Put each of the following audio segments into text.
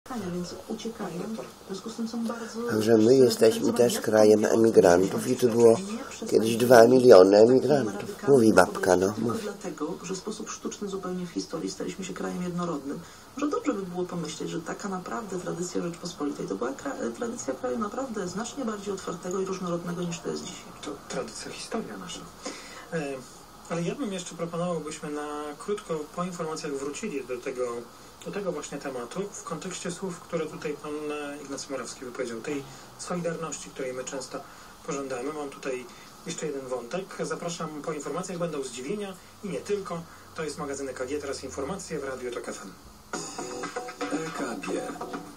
Więc uciekają, w związku z tym są bardzo... Także my jesteśmy też krajem emigrantów i tu było kiedyś 2 miliony emigrantów. Mówi babka, no. Mówi. Dlatego, że w sposób sztuczny zupełnie w historii staliśmy się krajem jednorodnym. Może dobrze by było pomyśleć, że taka naprawdę tradycja Rzeczpospolitej to była tradycja kraju naprawdę znacznie bardziej otwartego i różnorodnego niż to jest dzisiaj. To tradycja, historia nasza. Ale ja bym jeszcze proponował, byśmy na krótko po informacjach wrócili do tego właśnie tematu w kontekście słów, które tutaj pan Ignacy Morawski wypowiedział, tej solidarności, której my często pożądamy. Mam tutaj jeszcze jeden wątek. Zapraszam po informacjach, będą zdziwienia i nie tylko. To jest magazyn EKG, teraz informacje w Radiu Tok FM. EKG.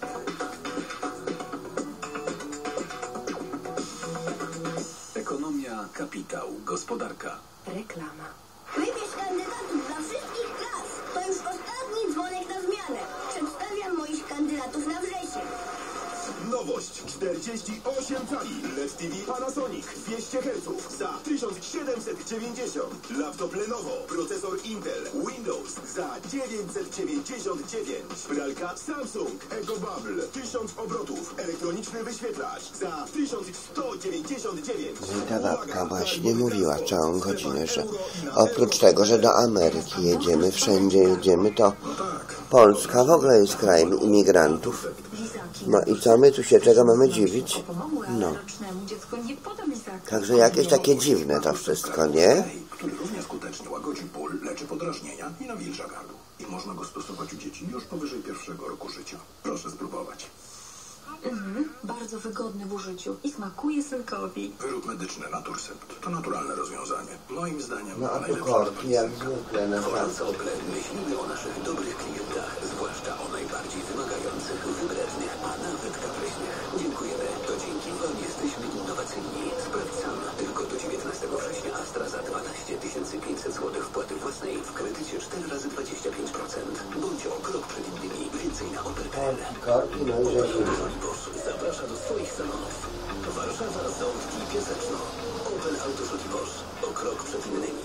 Ekonomia, kapitał, gospodarka. Reklama. Wybierz kandydatów dla wszystkich klas. To już ostatni dzwonek na zmianę. Przedstawiam moich kandydatów na wrzesień. Nowość 48 cali LED TV Panasonic 200 Hz za 1790. Laptop Lenovo, procesor Intel, Windows za 999. Pralka Samsung EcoBubble 1000 obrotów, elektroniczny wyświetlacz za 1199. Ta babka właśnie mówiła całą godzinę, że oprócz tego, że do Ameryki jedziemy, wszędzie jedziemy, to Polska w ogóle jest krajem imigrantów. No i co my tu się czego mamy dziwić? No. Także jakieś takie dziwne to wszystko, nie? Który równie skutecznie łagodzi ból, leczy podrażnienia i nawilża gardło. I można go stosować u dzieci już powyżej 1. roku życia. Proszę spróbować. Bardzo wygodny w użyciu i smakuje synkowi. Wyrób medyczny Naturcept to naturalne rozwiązanie. Moim zdaniem No a tu korki jak zwykle na Tworząc Opel myślimy o naszych dobrych klientach, zwłaszcza o najbardziej wymagających, wybrednych, a nawet kapryśnych. Dziękujemy. To dzięki Wam jesteśmy innowacyjni. Sprawdź sam. Tylko do 19 września Astra za 12 500 zł wpłaty własnej w kredycie 4 razy 25%. Bądź o krok przed innymi. Więcej na opel.pl. korki, no i Zaprasza do swoich salonów. Warszawa, Ząbki, Piaseczno. Opel Autoszut i Bosch. O krok przed innymi.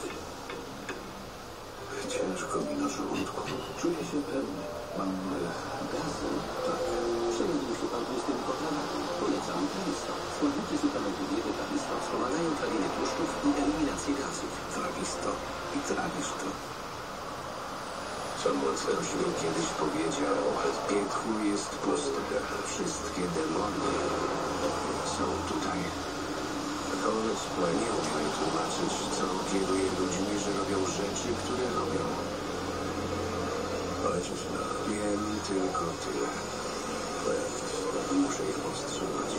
Ciężko mi na żołądku. Czuję się pewny. Mam gazy. Tak. Przejadł się pan tłustymi potrawami. Polecam Trawisto. Składniki suplementu diety Trawisto wspomagają trawienie tłuszczów i eliminację gazów. Trawisto i Trawisto. Samuel mi kiedyś powiedział, że w pieklu jest pusto. Wszystkie demony są tutaj. Natomiast nie umiem tłumaczyć, co kieruje ludźmi, że robią rzeczy, które robią. Chociaż wiem tylko tyle. Muszę ich powstrzymać.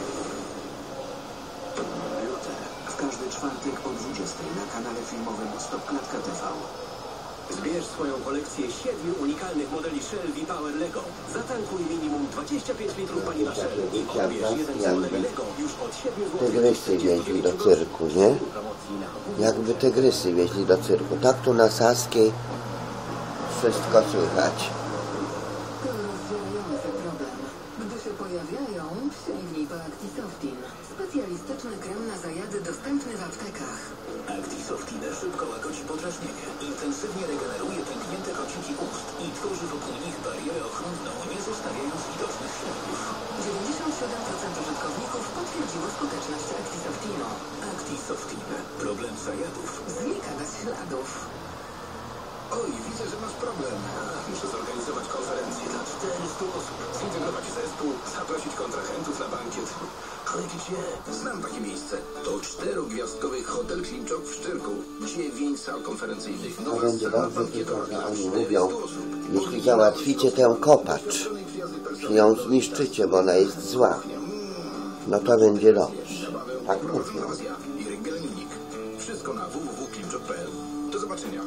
Luther. W każdy czwartek o 20 na kanale filmowym Stopklatka TV. Zbierz swoją kolekcję 7 unikalnych modeli Shell V-Power Lego. Zatankuj minimum 25 litrów paliwa Shell i odbierz jeden z modeli Lego już od 7 zł. Tygrysy wieźli do cyrku, nie? Jakby tygrysy wieźli do cyrku. Tak tu na Saskiej wszystko słychać. To rozdzierający problem. Gdy się pojawiają, sięgnij po Actisoftin. Specjalistyczny krem na zajady dostępny w aptekach. Actisoftin szybko łagodzi podrażnienie, intensywnie regeneruje pęknięte kąciki ust i tworzy wokół nich barierę ochronną, nie zostawiając widocznych śladów. 97% użytkowników potwierdziło skuteczność Actisoftinu. Actisoftin. Problem zajadów Znika bez śladów. Oj, widzę, że masz problem. Muszę zorganizować konferencję dla 400 osób. Zintegrować zespół, zaprosić kontrahentów na bankiet. Ale gdzie? Znam takie miejsce. To 4-gwiazdkowy hotel Klimczok w Szczyrku. 9 sal konferencyjnych. To będzie dobrze, tylko że oni mówią, jeśli załatwicie tę kopacz, czy ją zniszczycie, bo ona jest zła, no to będzie dobrze. Tak mówią. Wszystko na www.klimczok.pl. Do zobaczenia.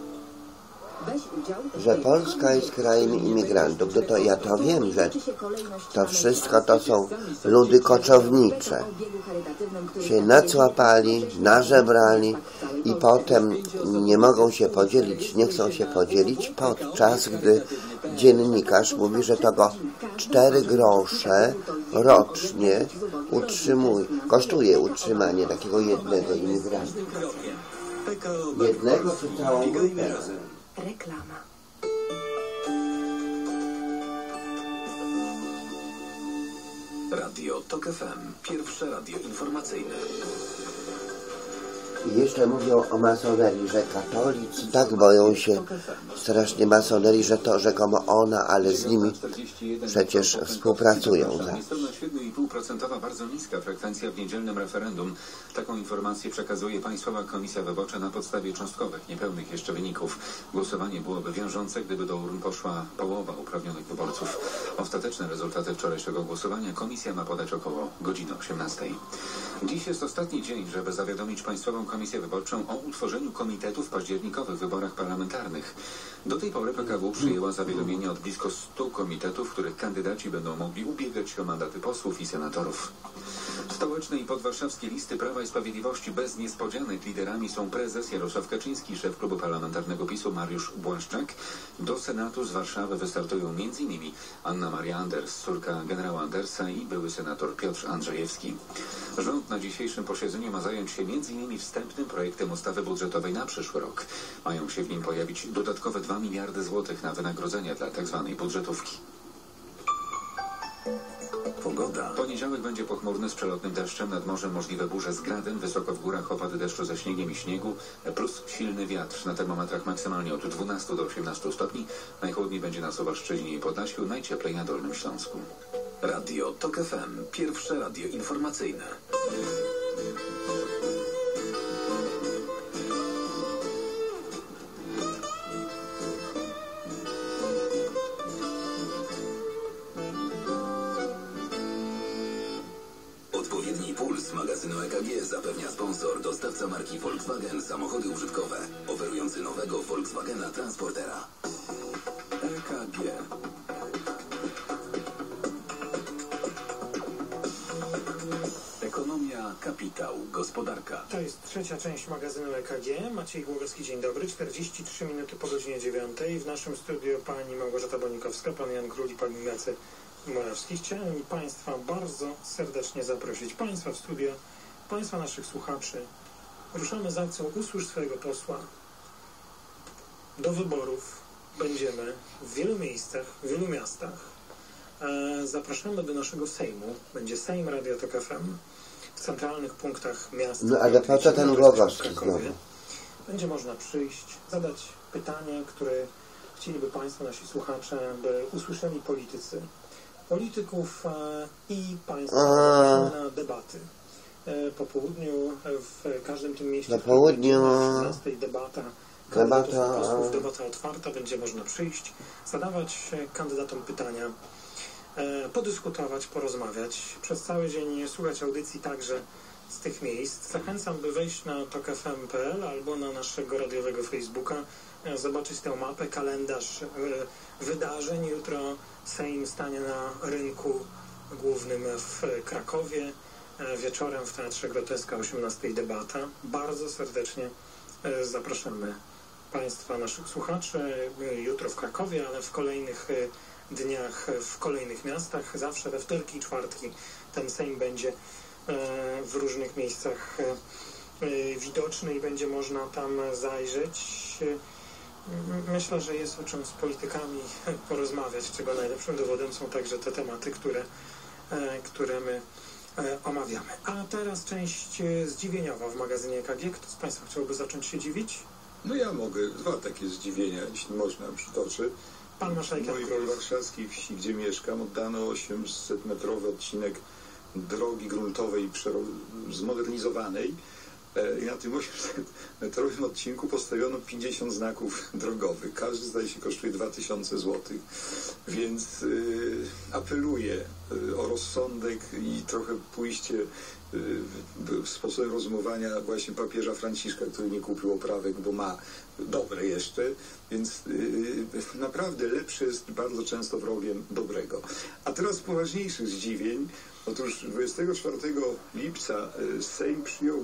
Że Polska jest krajem imigrantów, no to ja to wiem, że to wszystko to są ludy koczownicze. Się nacłapali, nażebrali i potem nie mogą się podzielić, nie chcą się podzielić, podczas gdy dziennikarz mówi, że to go 4 grosze rocznie kosztuje utrzymanie takiego jednego imigranta. Jednego czy całą grupę? Reklama. Radio TOK FM. Pierwsze radio informacyjne. I jeszcze mówią o masonerii, że katolicy tak boją się strasznie masonerii, że to rzekomo ona, ale z nimi przecież współpracują. Niespełna 7,5% bardzo niska frekwencja w niedzielnym referendum. Taką informację przekazuje Państwowa Komisja Wyborcza na podstawie cząstkowych, niepełnych jeszcze wyników. Głosowanie byłoby wiążące, gdyby do urn poszła połowa uprawnionych wyborców. Ostateczne rezultaty wczorajszego głosowania komisja ma podać około godziny 18. Dziś jest ostatni dzień, żeby zawiadomić Państwową Komisję Wyborczą o utworzeniu komitetu w październikowych wyborach parlamentarnych. Do tej pory PKW przyjęła zawiadomienie od blisko 100 komitetów, w których kandydaci będą mogli ubiegać się o mandaty posłów i senatorów. Stołeczne i podwarszawskie listy Prawa i Sprawiedliwości bez niespodzianek liderami są prezes Jarosław Kaczyński, szef klubu parlamentarnego PiS-u Mariusz Błaszczak. Do Senatu z Warszawy wystartują m.in. Anna Maria Anders, córka generała Andersa i były senator Piotr Andrzejewski. Rząd na dzisiejszym posiedzeniu ma zająć się m.in. wstępnym projektem ustawy budżetowej na przyszły rok. Mają się w nim pojawić dodatkowe 2 miliardy złotych na wynagrodzenia dla tzw. budżetówki. Pogoda. Poniedziałek będzie pochmurny z przelotnym deszczem, nad morzem możliwe burze z gradem, wysoko w górach opady deszczu ze śniegiem i śniegu, plus silny wiatr. Na termometrach maksymalnie od 12 do 18 stopni. Najchłodniej będzie na Suwałszczyźnie i Podlasiu, najcieplej na Dolnym Śląsku. Radio TOK FM. Pierwsze radio informacyjne. Odpowiedni puls magazynu EKG zapewnia sponsor, dostawca marki Volkswagen samochody użytkowe, oferujący nowego Volkswagena Transportera. EKG. Ekonomia, kapitał, gospodarka. To jest trzecia część magazynu EKG. Maciej Głogowski, dzień dobry. 43 minuty po godzinie 9. W naszym studiu pani Małgorzata Bonikowska, pan Jan Król i pan Ignacy Morawski. Chciałem Państwa bardzo serdecznie zaprosić. Państwa w studio, Państwa naszych słuchaczy. Ruszamy z akcją Usłysz swojego posła. Do wyborów będziemy w wielu miejscach, w wielu miastach. Zapraszamy do naszego Sejmu. Będzie Sejm Radio TOK FM w centralnych punktach miasta. No ale po co ten Głogowski znowu? Będzie można przyjść, zadać pytanie, które chcieliby Państwo, nasi słuchacze, by usłyszeli politycy. Polityków i Państwa na debaty. Po południu w każdym tym mieście. Po południu. Debata otwarta. Będzie można przyjść, zadawać kandydatom pytania, podyskutować, porozmawiać. Przez cały dzień słuchać audycji także z tych miejsc. Zachęcam, by wejść na tokfm.pl albo na naszego radiowego Facebooka, zobaczyć tę mapę, kalendarz wydarzeń. Jutro Sejm stanie na rynku głównym w Krakowie. Wieczorem w Teatrze Groteska 18 debata. Bardzo serdecznie zapraszamy Państwa, naszych słuchaczy. Jutro w Krakowie, ale w kolejnych dniach w kolejnych miastach. Zawsze we wtorki i czwartki ten Sejm będzie w różnych miejscach widoczny i będzie można tam zajrzeć. Myślę, że jest o czym z politykami porozmawiać, czego najlepszym dowodem są także te tematy, które my omawiamy. A teraz część zdziwieniowa w magazynie EKG. Kto z Państwa chciałby zacząć się dziwić? No ja mogę. 2 takie zdziwienia, jeśli można, przytoczę. Pan marszałek w mojej warszawskiej wsi, gdzie mieszkam, oddano 800-metrowy odcinek drogi gruntowej zmodernizowanej. I na tym 800-metrowym odcinku postawiono 50 znaków drogowych. Każdy, zdaje się, kosztuje 2000 zł. Więc apeluję o rozsądek i trochę pójście sposobem rozumowania właśnie papieża Franciszka, który nie kupił oprawek, bo ma dobre jeszcze, więc naprawdę lepsze jest bardzo często wrogiem dobrego. A teraz z poważniejszych zdziwień. Otóż 24 lipca Sejm przyjął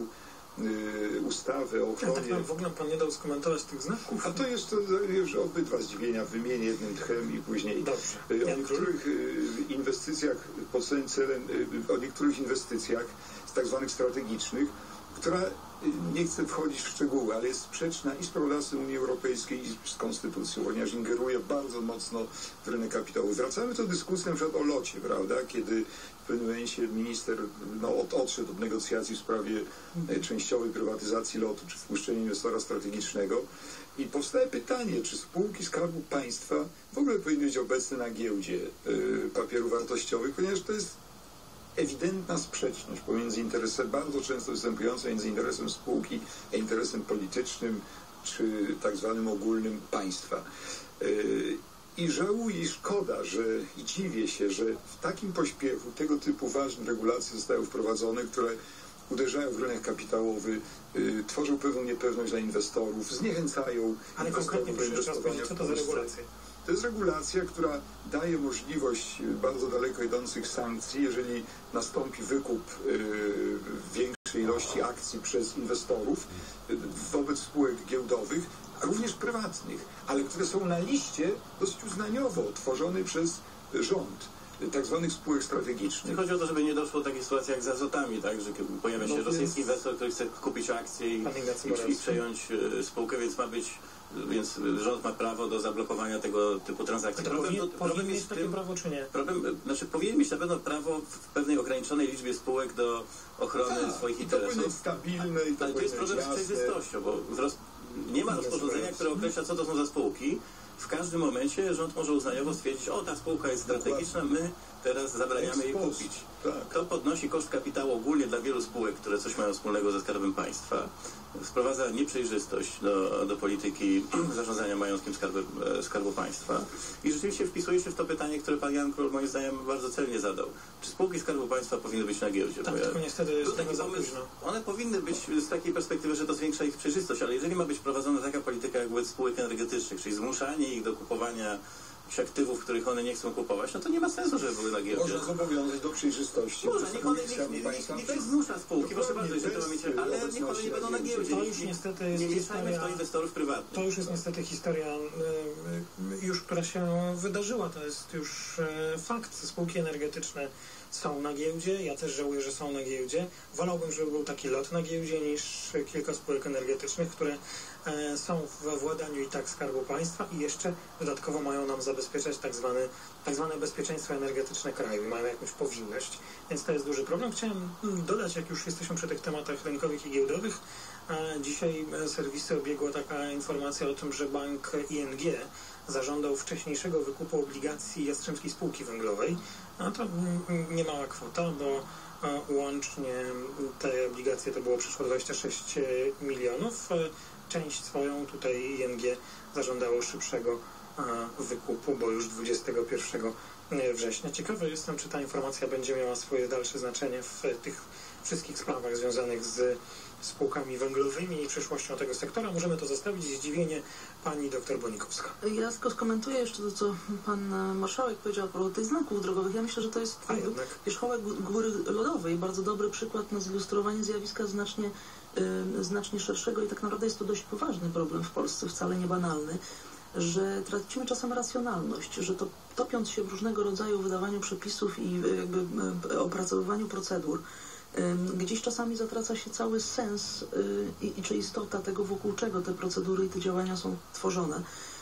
ustawę o ochronie... Tak, w ogóle Pan nie dał skomentować tych znaków. A to jeszcze już obydwa zdziwienia wymienię jednym tchem i później. Dobrze. O niektórych inwestycjach, pod swoim celem, o niektórych inwestycjach tak zwanych strategicznych, która nie chcę wchodzić w szczegóły, ale jest sprzeczna i z prawodawstwem Unii Europejskiej, i z konstytucją, ponieważ ingeruje bardzo mocno w rynek kapitałowy. Wracamy do dyskusji na przykład o locie, prawda, kiedy w pewnym momencie minister odszedł od negocjacji w sprawie częściowej prywatyzacji lotu, czy wpuszczenia inwestora strategicznego. I powstaje pytanie, czy spółki Skarbu Państwa w ogóle powinny być obecne na giełdzie papierów wartościowych, ponieważ to jest ewidentna sprzeczność pomiędzy interesem, bardzo często występującą między interesem spółki a interesem politycznym, czy tak zwanym ogólnym państwa. I żałuję, i szkoda, i dziwię się, że w takim pośpiechu tego typu ważne regulacje zostały wprowadzone, które uderzają w rynek kapitałowy, tworzą pewną niepewność dla inwestorów, zniechęcają inwestorów do inwestowania w co to za regulacje? To jest regulacja, która daje możliwość bardzo daleko idących sankcji, jeżeli nastąpi wykup większej ilości akcji przez inwestorów wobec spółek giełdowych, a również prywatnych, ale które są na liście dosyć uznaniowo tworzonej przez rząd, tak zwanych spółek strategicznych. Chodzi o to, żeby nie doszło do takiej sytuacji jak z Azotami, tak, że pojawia się rosyjski inwestor, który chce kupić akcje i przejąć spółkę, więc rząd ma prawo do zablokowania tego typu transakcji. Powinien mieć takie prawo, czy nie? Powinien mieć na pewno prawo w pewnej ograniczonej liczbie spółek do ochrony swoich interesów. To powinno być stabilne i ale to jest problem z przejrzystością, bo nie ma rozporządzenia, które określa, co to są za spółki. W każdym momencie rząd może uznaniowo stwierdzić, ta spółka jest strategiczna, my teraz zabraniamy jej kupić. To podnosi koszt kapitału ogólnie dla wielu spółek, które coś mają wspólnego ze Skarbem Państwa. Wprowadza nieprzejrzystość do polityki zarządzania majątkiem Skarbu Państwa. I rzeczywiście wpisuje się w to pytanie, które pan Jan Król moim zdaniem bardzo celnie zadał. Czy spółki Skarbu Państwa powinny być na giełdzie? Tak, tylko niestety jest taki pomysł. One powinny być z takiej perspektywy, że to zwiększa ich przejrzystość, ale jeżeli ma być prowadzona taka polityka jak wobec spółek energetycznych, czyli zmuszanie ich do kupowania aktywów, których one nie chcą kupować, to nie ma sensu, żeby były na giełdzie. Można zobowiązać do przejrzystości. Może, niech zmusza spółki, proszę bardzo, że to mieć, ale niech one nie będą na giełdzie. To już niestety jest historia inwestorów prywatnych. To już jest niestety historia, która się wydarzyła. To jest już fakt. Spółki energetyczne są na giełdzie. Ja też żałuję, że są na giełdzie. Wolałbym, żeby był taki lot na giełdzie niż kilka spółek energetycznych, które są we władaniu i tak Skarbu Państwa i jeszcze dodatkowo mają nam zabezpieczać tak zwane bezpieczeństwo energetyczne kraju. Mają jakąś powinność, więc to jest duży problem. Chciałem dodać, jak już jesteśmy przy tych tematach rynkowych i giełdowych, dzisiaj serwisy obiegła taka informacja o tym, że bank ING zażądał wcześniejszego wykupu obligacji Jastrzębskiej Spółki Węglowej. To niemała kwota, bo łącznie te obligacje to było przeszło 26 milionów. Część swoją tutaj ING zażądało szybszego wykupu, bo już 21 września. Ciekawy jestem, czy ta informacja będzie miała swoje dalsze znaczenie w tych wszystkich sprawach związanych z spółkami węglowymi i przyszłością tego sektora. Możemy to zostawić. Zdziwienie pani doktor Bonikowska. Ja tylko skomentuję jeszcze to, co pan marszałek powiedział o tych znaków drogowych. Ja myślę, że to jest wierzchołek góry lodowej. Bardzo dobry przykład na zilustrowanie zjawiska znacznie szerszego i tak naprawdę jest to dość poważny problem w Polsce, wcale nie banalny, że tracimy czasem racjonalność, że to topiąc się w różnego rodzaju wydawaniu przepisów i jakby opracowywaniu procedur, gdzieś czasami zatraca się cały sens czy istota tego, wokół czego te procedury i te działania są tworzone.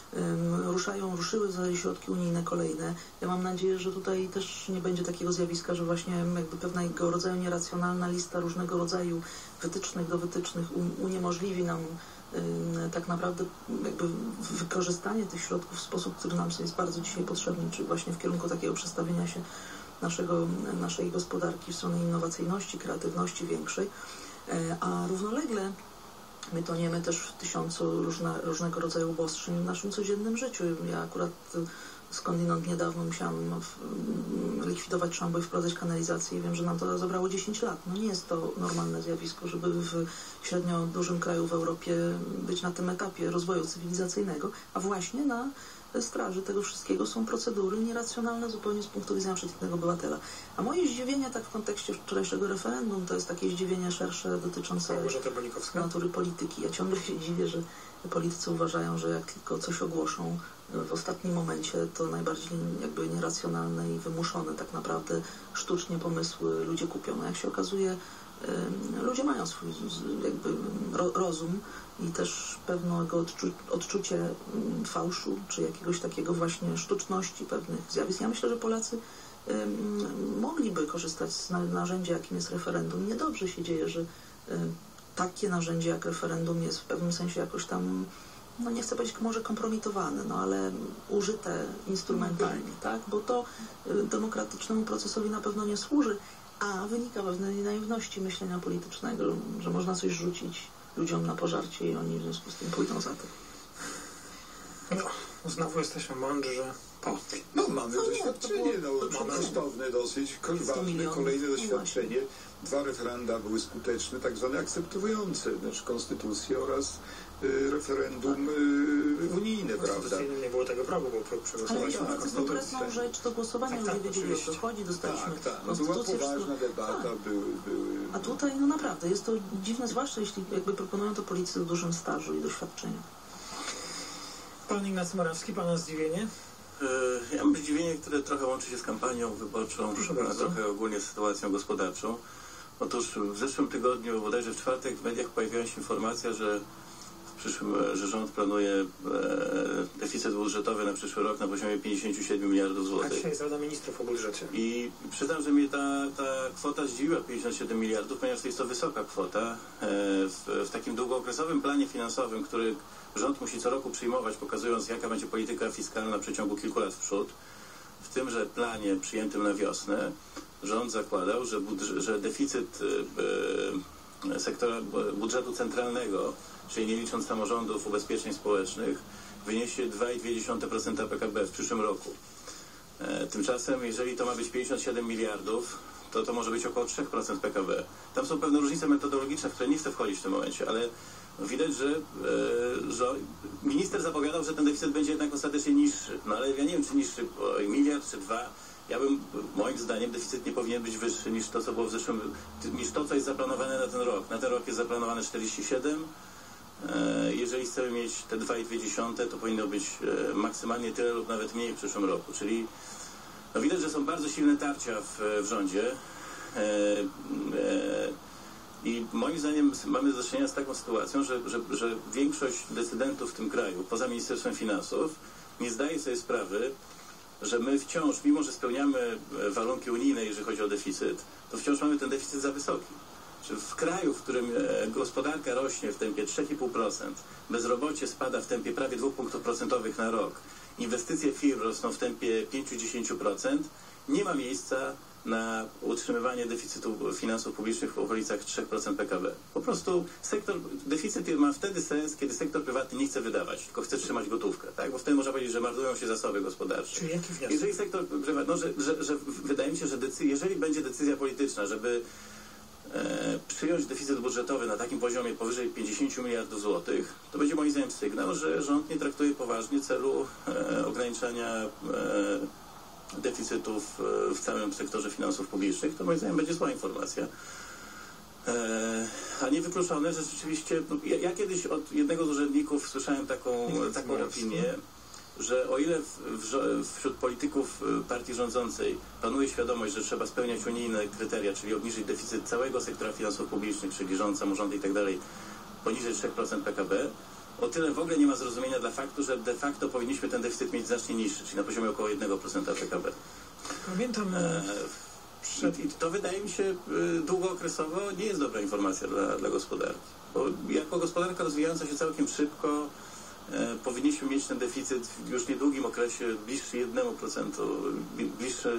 Ruszyły środki unijne kolejne. Ja mam nadzieję, że tutaj też nie będzie takiego zjawiska, że właśnie jakby pewnego rodzaju nieracjonalna lista różnego rodzaju wytycznych do wytycznych uniemożliwi nam tak naprawdę jakby wykorzystanie tych środków w sposób, który nam jest bardzo dzisiaj potrzebny, czyli właśnie w kierunku takiego przestawienia się naszej gospodarki w stronę innowacyjności, kreatywności większej, a równolegle my toniemy też w tysiącu różnego rodzaju obostrzeń w naszym codziennym życiu. Ja akurat skądinąd niedawno musiałam likwidować szambo i wprowadzać kanalizację i wiem, że nam to zabrało 10 lat. No nie jest to normalne zjawisko, żeby w średnio dużym kraju w Europie być na tym etapie rozwoju cywilizacyjnego, a właśnie na straży tego wszystkiego są procedury nieracjonalne zupełnie z punktu widzenia przeciętnego obywatela. A moje zdziwienie tak w kontekście wczorajszego referendum to jest takie zdziwienie szersze dotyczące natury polityki. Ja ciągle się dziwię, że politycy uważają, że jak tylko coś ogłoszą, w ostatnim momencie to najbardziej jakby nieracjonalne i wymuszone tak naprawdę sztucznie pomysły ludzie kupią. Jak się okazuje, ludzie mają swój jakby rozum i też pewnego odczucie fałszu, czy jakiegoś takiego właśnie sztuczności pewnych zjawisk. Ja myślę, że Polacy mogliby korzystać z narzędzia, jakim jest referendum. Niedobrze się dzieje, że takie narzędzie jak referendum jest w pewnym sensie jakoś tam, no nie chcę powiedzieć może kompromitowane, no ale użyte instrumentalnie, tak? Bo to demokratycznemu procesowi na pewno nie służy, a wynika pewnej naiwności myślenia politycznego, że można coś rzucić ludziom na pożarcie i oni w związku z tym pójdą za to. No, znowu jesteśmy mądrzy. No mamy doświadczenie, kosztowne dosyć, ważne, kolejne doświadczenie. 2 referenda były skuteczne, tak zwane akceptujące, znaczy konstytucję oraz referendum unijne, prawda? Nie było tego prawa, bo przegłosowaliśmy na konstytucję. Konkretną rzecz, to głosowanie ludzie wiedzieli, o co chodzi, dostaliśmy konstytucję. Była poważna debata, były... A tutaj, no naprawdę, jest to dziwne, zwłaszcza jeśli jakby proponują to politycy z dużym stażu i doświadczeniu. Pan Ignacy Morawski, pana zdziwienie? Ja mam zdziwienie, które trochę łączy się z kampanią wyborczą, a trochę ogólnie z sytuacją gospodarczą. Otóż w zeszłym tygodniu, bodajże w czwartek, w mediach pojawiła się informacja, że że rząd planuje deficyt budżetowy na przyszły rok na poziomie 57 miliardów złotych. A dzisiaj jest Rada Ministrów o budżecie. I przyznam, że mnie ta kwota zdziwiła, 57 miliardów, ponieważ jest to wysoka kwota. W takim długookresowym planie finansowym, który rząd musi co roku przyjmować, pokazując, jaka będzie polityka fiskalna w przeciągu kilku lat w przód, w tymże planie przyjętym na wiosnę rząd zakładał, że deficyt sektora budżetu centralnego, czyli nie licząc samorządów, ubezpieczeń społecznych, wyniesie 2,2% PKB w przyszłym roku. Tymczasem, jeżeli to ma być 57 miliardów, to może być około 3% PKB. Tam są pewne różnice metodologiczne, w które nie chcę wchodzić w tym momencie, ale widać, że minister zapowiadał, że ten deficyt będzie jednak ostatecznie niższy. No ale ja nie wiem, czy niższy o 1 miliard, czy 2. Moim zdaniem deficyt nie powinien być wyższy niż to, co było w zeszłym, niż to, co jest zaplanowane na ten rok. Na ten rok jest zaplanowane 47. Jeżeli chcemy mieć te 2,2, to powinno być maksymalnie tyle lub nawet mniej w przyszłym roku. Czyli no widać, że są bardzo silne tarcia w rządzie. I moim zdaniem mamy do czynienia z taką sytuacją, że większość decydentów w tym kraju, poza Ministerstwem Finansów, nie zdaje sobie sprawy, że my wciąż, mimo że spełniamy warunki unijne, jeżeli chodzi o deficyt, to wciąż mamy ten deficyt za wysoki. W kraju, w którym gospodarka rośnie w tempie 3,5%, bezrobocie spada w tempie prawie 2 punktów procentowych na rok, inwestycje firm rosną w tempie 5-10%, nie ma miejsca na utrzymywanie deficytu finansów publicznych w okolicach 3% PKB. Po prostu deficyt ma wtedy sens, kiedy sektor prywatny nie chce wydawać, tylko chce trzymać gotówkę, tak? Bo wtedy można powiedzieć, że marnują się zasoby gospodarcze. Czyli jaki wniosek? Jeżeli sektor prywatny, że wydaje mi się, że jeżeli będzie decyzja polityczna, żeby przyjąć deficyt budżetowy na takim poziomie powyżej 50 miliardów złotych, to będzie moim zdaniem sygnał, że rząd nie traktuje poważnie celu ograniczania deficytów w całym sektorze finansów publicznych. To moim zdaniem będzie zła informacja. A niewykluczone, że rzeczywiście... Ja kiedyś od jednego z urzędników słyszałem taką opinię, że o ile wśród polityków partii rządzącej panuje świadomość, że trzeba spełniać unijne kryteria, czyli obniżyć deficyt całego sektora finansów publicznych, czyli rząd, samorządy i tak dalej, poniżej 3% PKB, o tyle w ogóle nie ma zrozumienia dla faktu, że de facto powinniśmy ten deficyt mieć znacznie niższy, czyli na poziomie około 1% PKB. Pamiętam... I to wydaje mi się długookresowo nie jest dobra informacja dla gospodarki. Bo jako gospodarka rozwijająca się całkiem szybko, powinniśmy mieć ten deficyt w już niedługim okresie bliższy 1%, bliższy...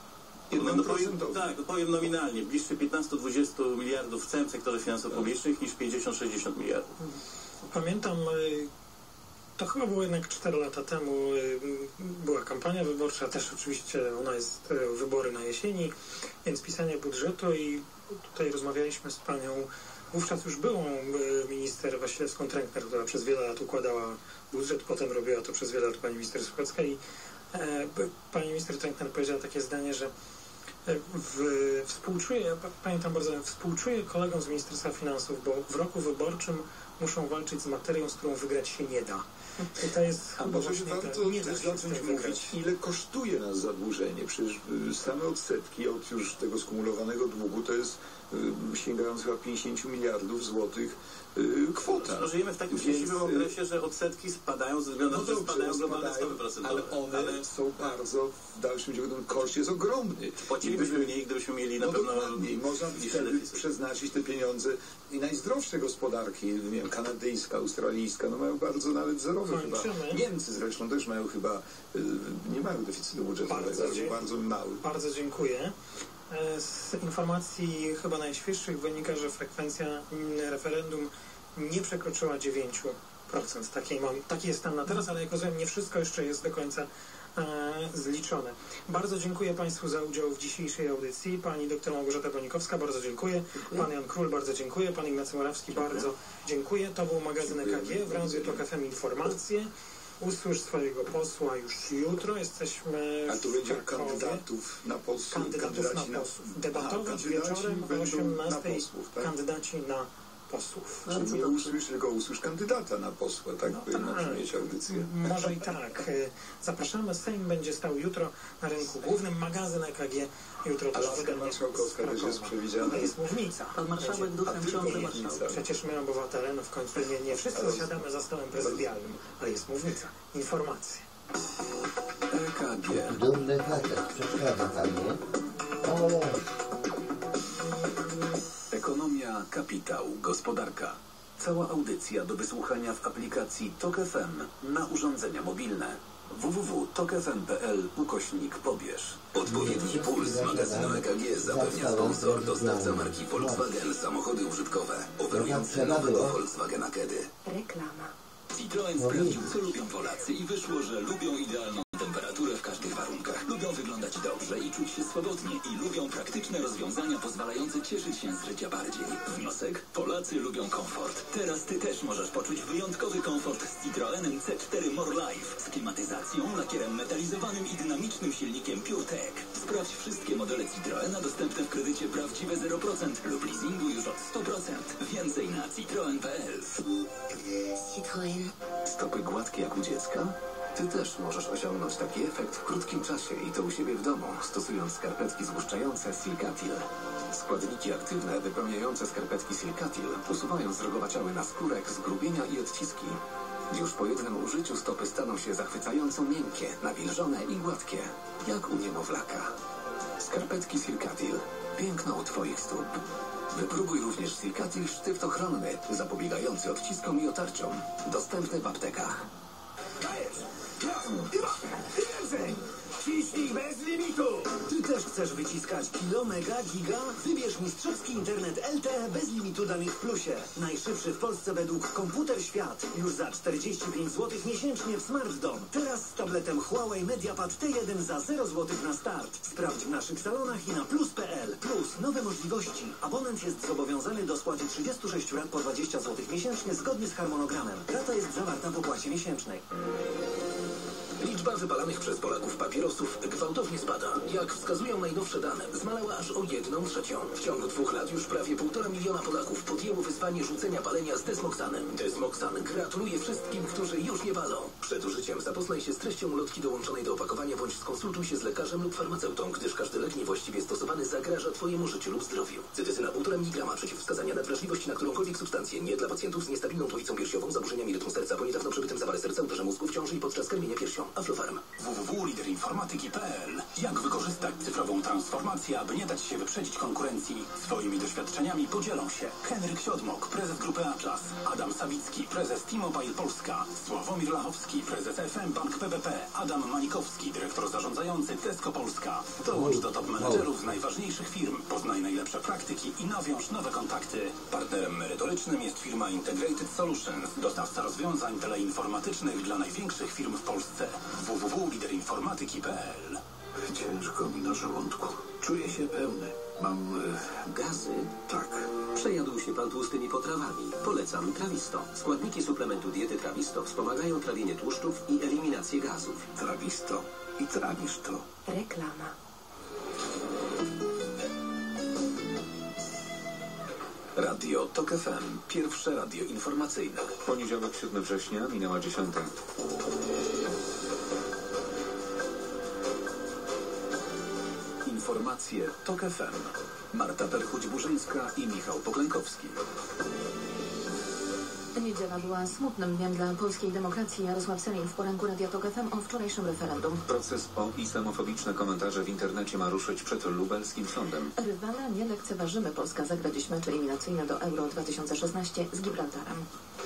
powiem nominalnie, bliższy 15-20 miliardów w całym sektorze finansów publicznych niż 50-60 miliardów. Pamiętam, to chyba było jednak 4 lata temu, była kampania wyborcza, też oczywiście ona jest wybory na jesieni, więc pisanie budżetu i tutaj rozmawialiśmy z panią, wówczas już byłą minister Wasilewską-Trękner, która przez wiele lat układała budżet, potem robiła to przez wiele lat pani minister Słuchacka i pani minister Trękner powiedziała takie zdanie, że pamiętam bardzo, współczuję kolegom z Ministerstwa Finansów, bo w roku wyborczym muszą walczyć z materią, z którą wygrać się nie da. I to jest A chyba może właśnie warto nie da też się zacząć tego mówić, ile kosztuje nas zadłużenie. Przecież same odsetki od już tego skumulowanego długu to jest sięgając chyba 50 miliardów złotych kwota. No, żyjemy w takim szczęśliwym okresie, że odsetki spadają ze względu na to, że spadają globalne stopy procentowe. Ale one są bardzo, w dalszym ciągu ten koszt jest ogromny. Płacilibyśmy mniej, gdybyśmy mieli na pewno dokładniej. Można wtedy przeznaczyć te pieniądze i najzdrowsze gospodarki, nie wiem, kanadyjska, australijska, no mają bardzo nawet zerowe chyba. Niemcy zresztą też mają chyba, nie mają deficytu budżetowego, bardzo mały. Bardzo dziękuję. Z informacji chyba najświeższych wynika, że frekwencja referendum nie przekroczyła 9%. Taki jest stan na teraz, ale jak rozumiem, nie wszystko jeszcze jest do końca zliczone. Bardzo dziękuję Państwu za udział w dzisiejszej audycji. Pani dr Małgorzata Bonikowska, bardzo dziękuję. Pan Jan Król, bardzo dziękuję. Pan Ignacy Morawski, bardzo dziękuję. To był magazyn EKG w Radiu Tok FM Informacje. Usłysz swojego posła już jutro. Jesteśmy a tu będzie kandydatów na posłów. Kandydatów na posłów. Debatować wieczorem o 18:00 tak? Kandydaci na posłów. Czyli nie usłysz, tylko usłysz kandydata na posła, tak? No, powinna mieć audycję. Może i tak. Zapraszamy. Sejm będzie stał jutro na rynku głównym. Magazyn EKG jutro też Alaska marszałkowska też jest przewidziana. To jest mównica. Pan marszałek duchem książę marszałek. Przecież my obywatele, no w końcu nie wszyscy zasiadamy za stołem prezydialnym, ale jest mównica. Informacje. EKG. Dumny facet, przeszkadza tam, nie? O. Ekonomia, kapitał, gospodarka. Cała audycja do wysłuchania w aplikacji Tok FM na urządzenia mobilne. www.tokfm.pl/pobierz. Odpowiedni puls magazynu EKG zapewnia sponsor, dostawca marki Volkswagen samochody użytkowe, oferujący nowego Volkswagena Kedy. Reklama. Citroen sprawdził, co lubią Polacy i wyszło, że lubią idealną temperaturę w każdych warunkach. Lubią wyglądać dobrze i czuć się swobodnie i lubią praktyczne rozwiązania pozwalające cieszyć się z życia bardziej. Wniosek? Polacy lubią komfort. Teraz Ty też możesz poczuć wyjątkowy komfort z Citroenem C4 More Life. Z klimatyzacją, lakierem metalizowanym i dynamicznym silnikiem PureTech. Sprawdź wszystkie modele Citroena dostępne w kredycie prawdziwe 0% lub leasingu już od 100%. Więcej na citroen.pl. Citroen. Stopy gładkie jak u dziecka? Ty też możesz osiągnąć taki efekt w krótkim czasie i to u siebie w domu, stosując skarpetki złuszczające Silcatil. Składniki aktywne wypełniające skarpetki Silcatil usuwają zrogowaciały naskórek, zgrubienia i odciski. Już po jednym użyciu stopy staną się zachwycająco miękkie, nawilżone i gładkie, jak u niemowlaka. Skarpetki Silcatil. Piękno u Twoich stóp. Wypróbuj również Silcatil sztyft ochronny, zapobiegający odciskom i otarciom. Dostępny w aptekach. Więcej! Ciśnij bez limitu! Ty też chcesz wyciskać kilo, mega, giga? Wybierz mistrzowski internet LTE bez limitu danych w plusie. Najszybszy w Polsce według Komputer Świat. Już za 45 zł miesięcznie w Smart Dom. Teraz z tabletem Huawei Mediapad T1 za 0 zł na start. Sprawdź w naszych salonach i na plus.pl. Plus, nowe możliwości. Abonent jest zobowiązany do spłaty 36 rat po 20 zł miesięcznie zgodnie z harmonogramem. Rata jest zawarta w opłacie miesięcznej. Liczba wypalanych przez Polaków papierosów gwałtownie spada. Jak wskazują najnowsze dane, zmalała aż o 1/3. W ciągu 2 lat już prawie 1,5 miliona Polaków podjęło wyzwanie rzucenia palenia z Desmoxanem. Desmoxan gratuluje wszystkim, którzy już nie palą. Przed użyciem zapoznaj się z treścią ulotki dołączonej do opakowania bądź skonsultuj się z lekarzem lub farmaceutą, gdyż każdy lek niewłaściwie stosowany zagraża Twojemu życiu lub zdrowiu. Cytyzyna 1,5 mg przeciwwskazania na wrażliwość na którąkolwiek substancję. Nie dla pacjentów z niestabilną tłowicą piersiową, zaburzeniami rytmu serca, po niedawno przebytym zawale serca, udarze mózgu w ciąży i podczas karmienia piersią. Aflofarm. www.liderinformatyki.pl. Jak wykorzystać cyfrową transformację, aby nie dać się wyprzedzić konkurencji? Swoimi doświadczeniami podzielą się Henryk Siodmok, prezes Grupy Atlas, Adam Sawicki, prezes T-Mobile Polska, Sławomir Lachowski, prezes FM Bank PBP, Adam Manikowski, dyrektor zarządzający Tesco Polska. Dołącz do top menedżerów z najważniejszych firm, poznaj najlepsze praktyki i nawiąż nowe kontakty. Partnerem merytorycznym jest firma Integrated Solutions, dostawca rozwiązań teleinformatycznych dla największych firm w Polsce. www.liderinformatyki.pl. Ciężko mi na żołądku. Czuję się pełny. Mam gazy? Tak. Przejadł się pan tłustymi potrawami. Polecam Trawisto. Składniki suplementu diety Trawisto wspomagają trawienie tłuszczów i eliminację gazów. Trawisto i trawisz to. Reklama. Radio TOK FM. Pierwsze radio informacyjne. Poniedziałek, 7 września, minęła 10. Informacje TOK FM. Marta Perchuć-Burzyńska i Michał Poklękowski. Niedziela była smutnym dniem dla polskiej demokracji. Jarosław Sellin w poranku Radia TOK FM o wczorajszym referendum. Proces o islamofobiczne komentarze w internecie ma ruszyć przed lubelskim sądem. Rywala nie lekceważymy. Polska zagra dziś mecz eliminacyjny do Euro 2016 z Gibraltarem.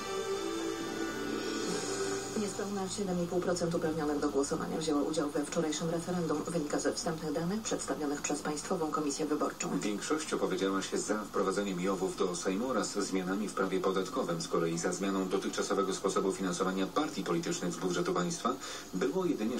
Niespełna 7,5% uprawnionych do głosowania wzięło udział we wczorajszym referendum. Wynika ze wstępnych danych przedstawionych przez Państwową Komisję Wyborczą. Większość opowiedziała się za wprowadzeniem JOW-ów do Sejmu oraz zmianami w prawie podatkowym. Z kolei za zmianą dotychczasowego sposobu finansowania partii politycznych z budżetu państwa było jedynie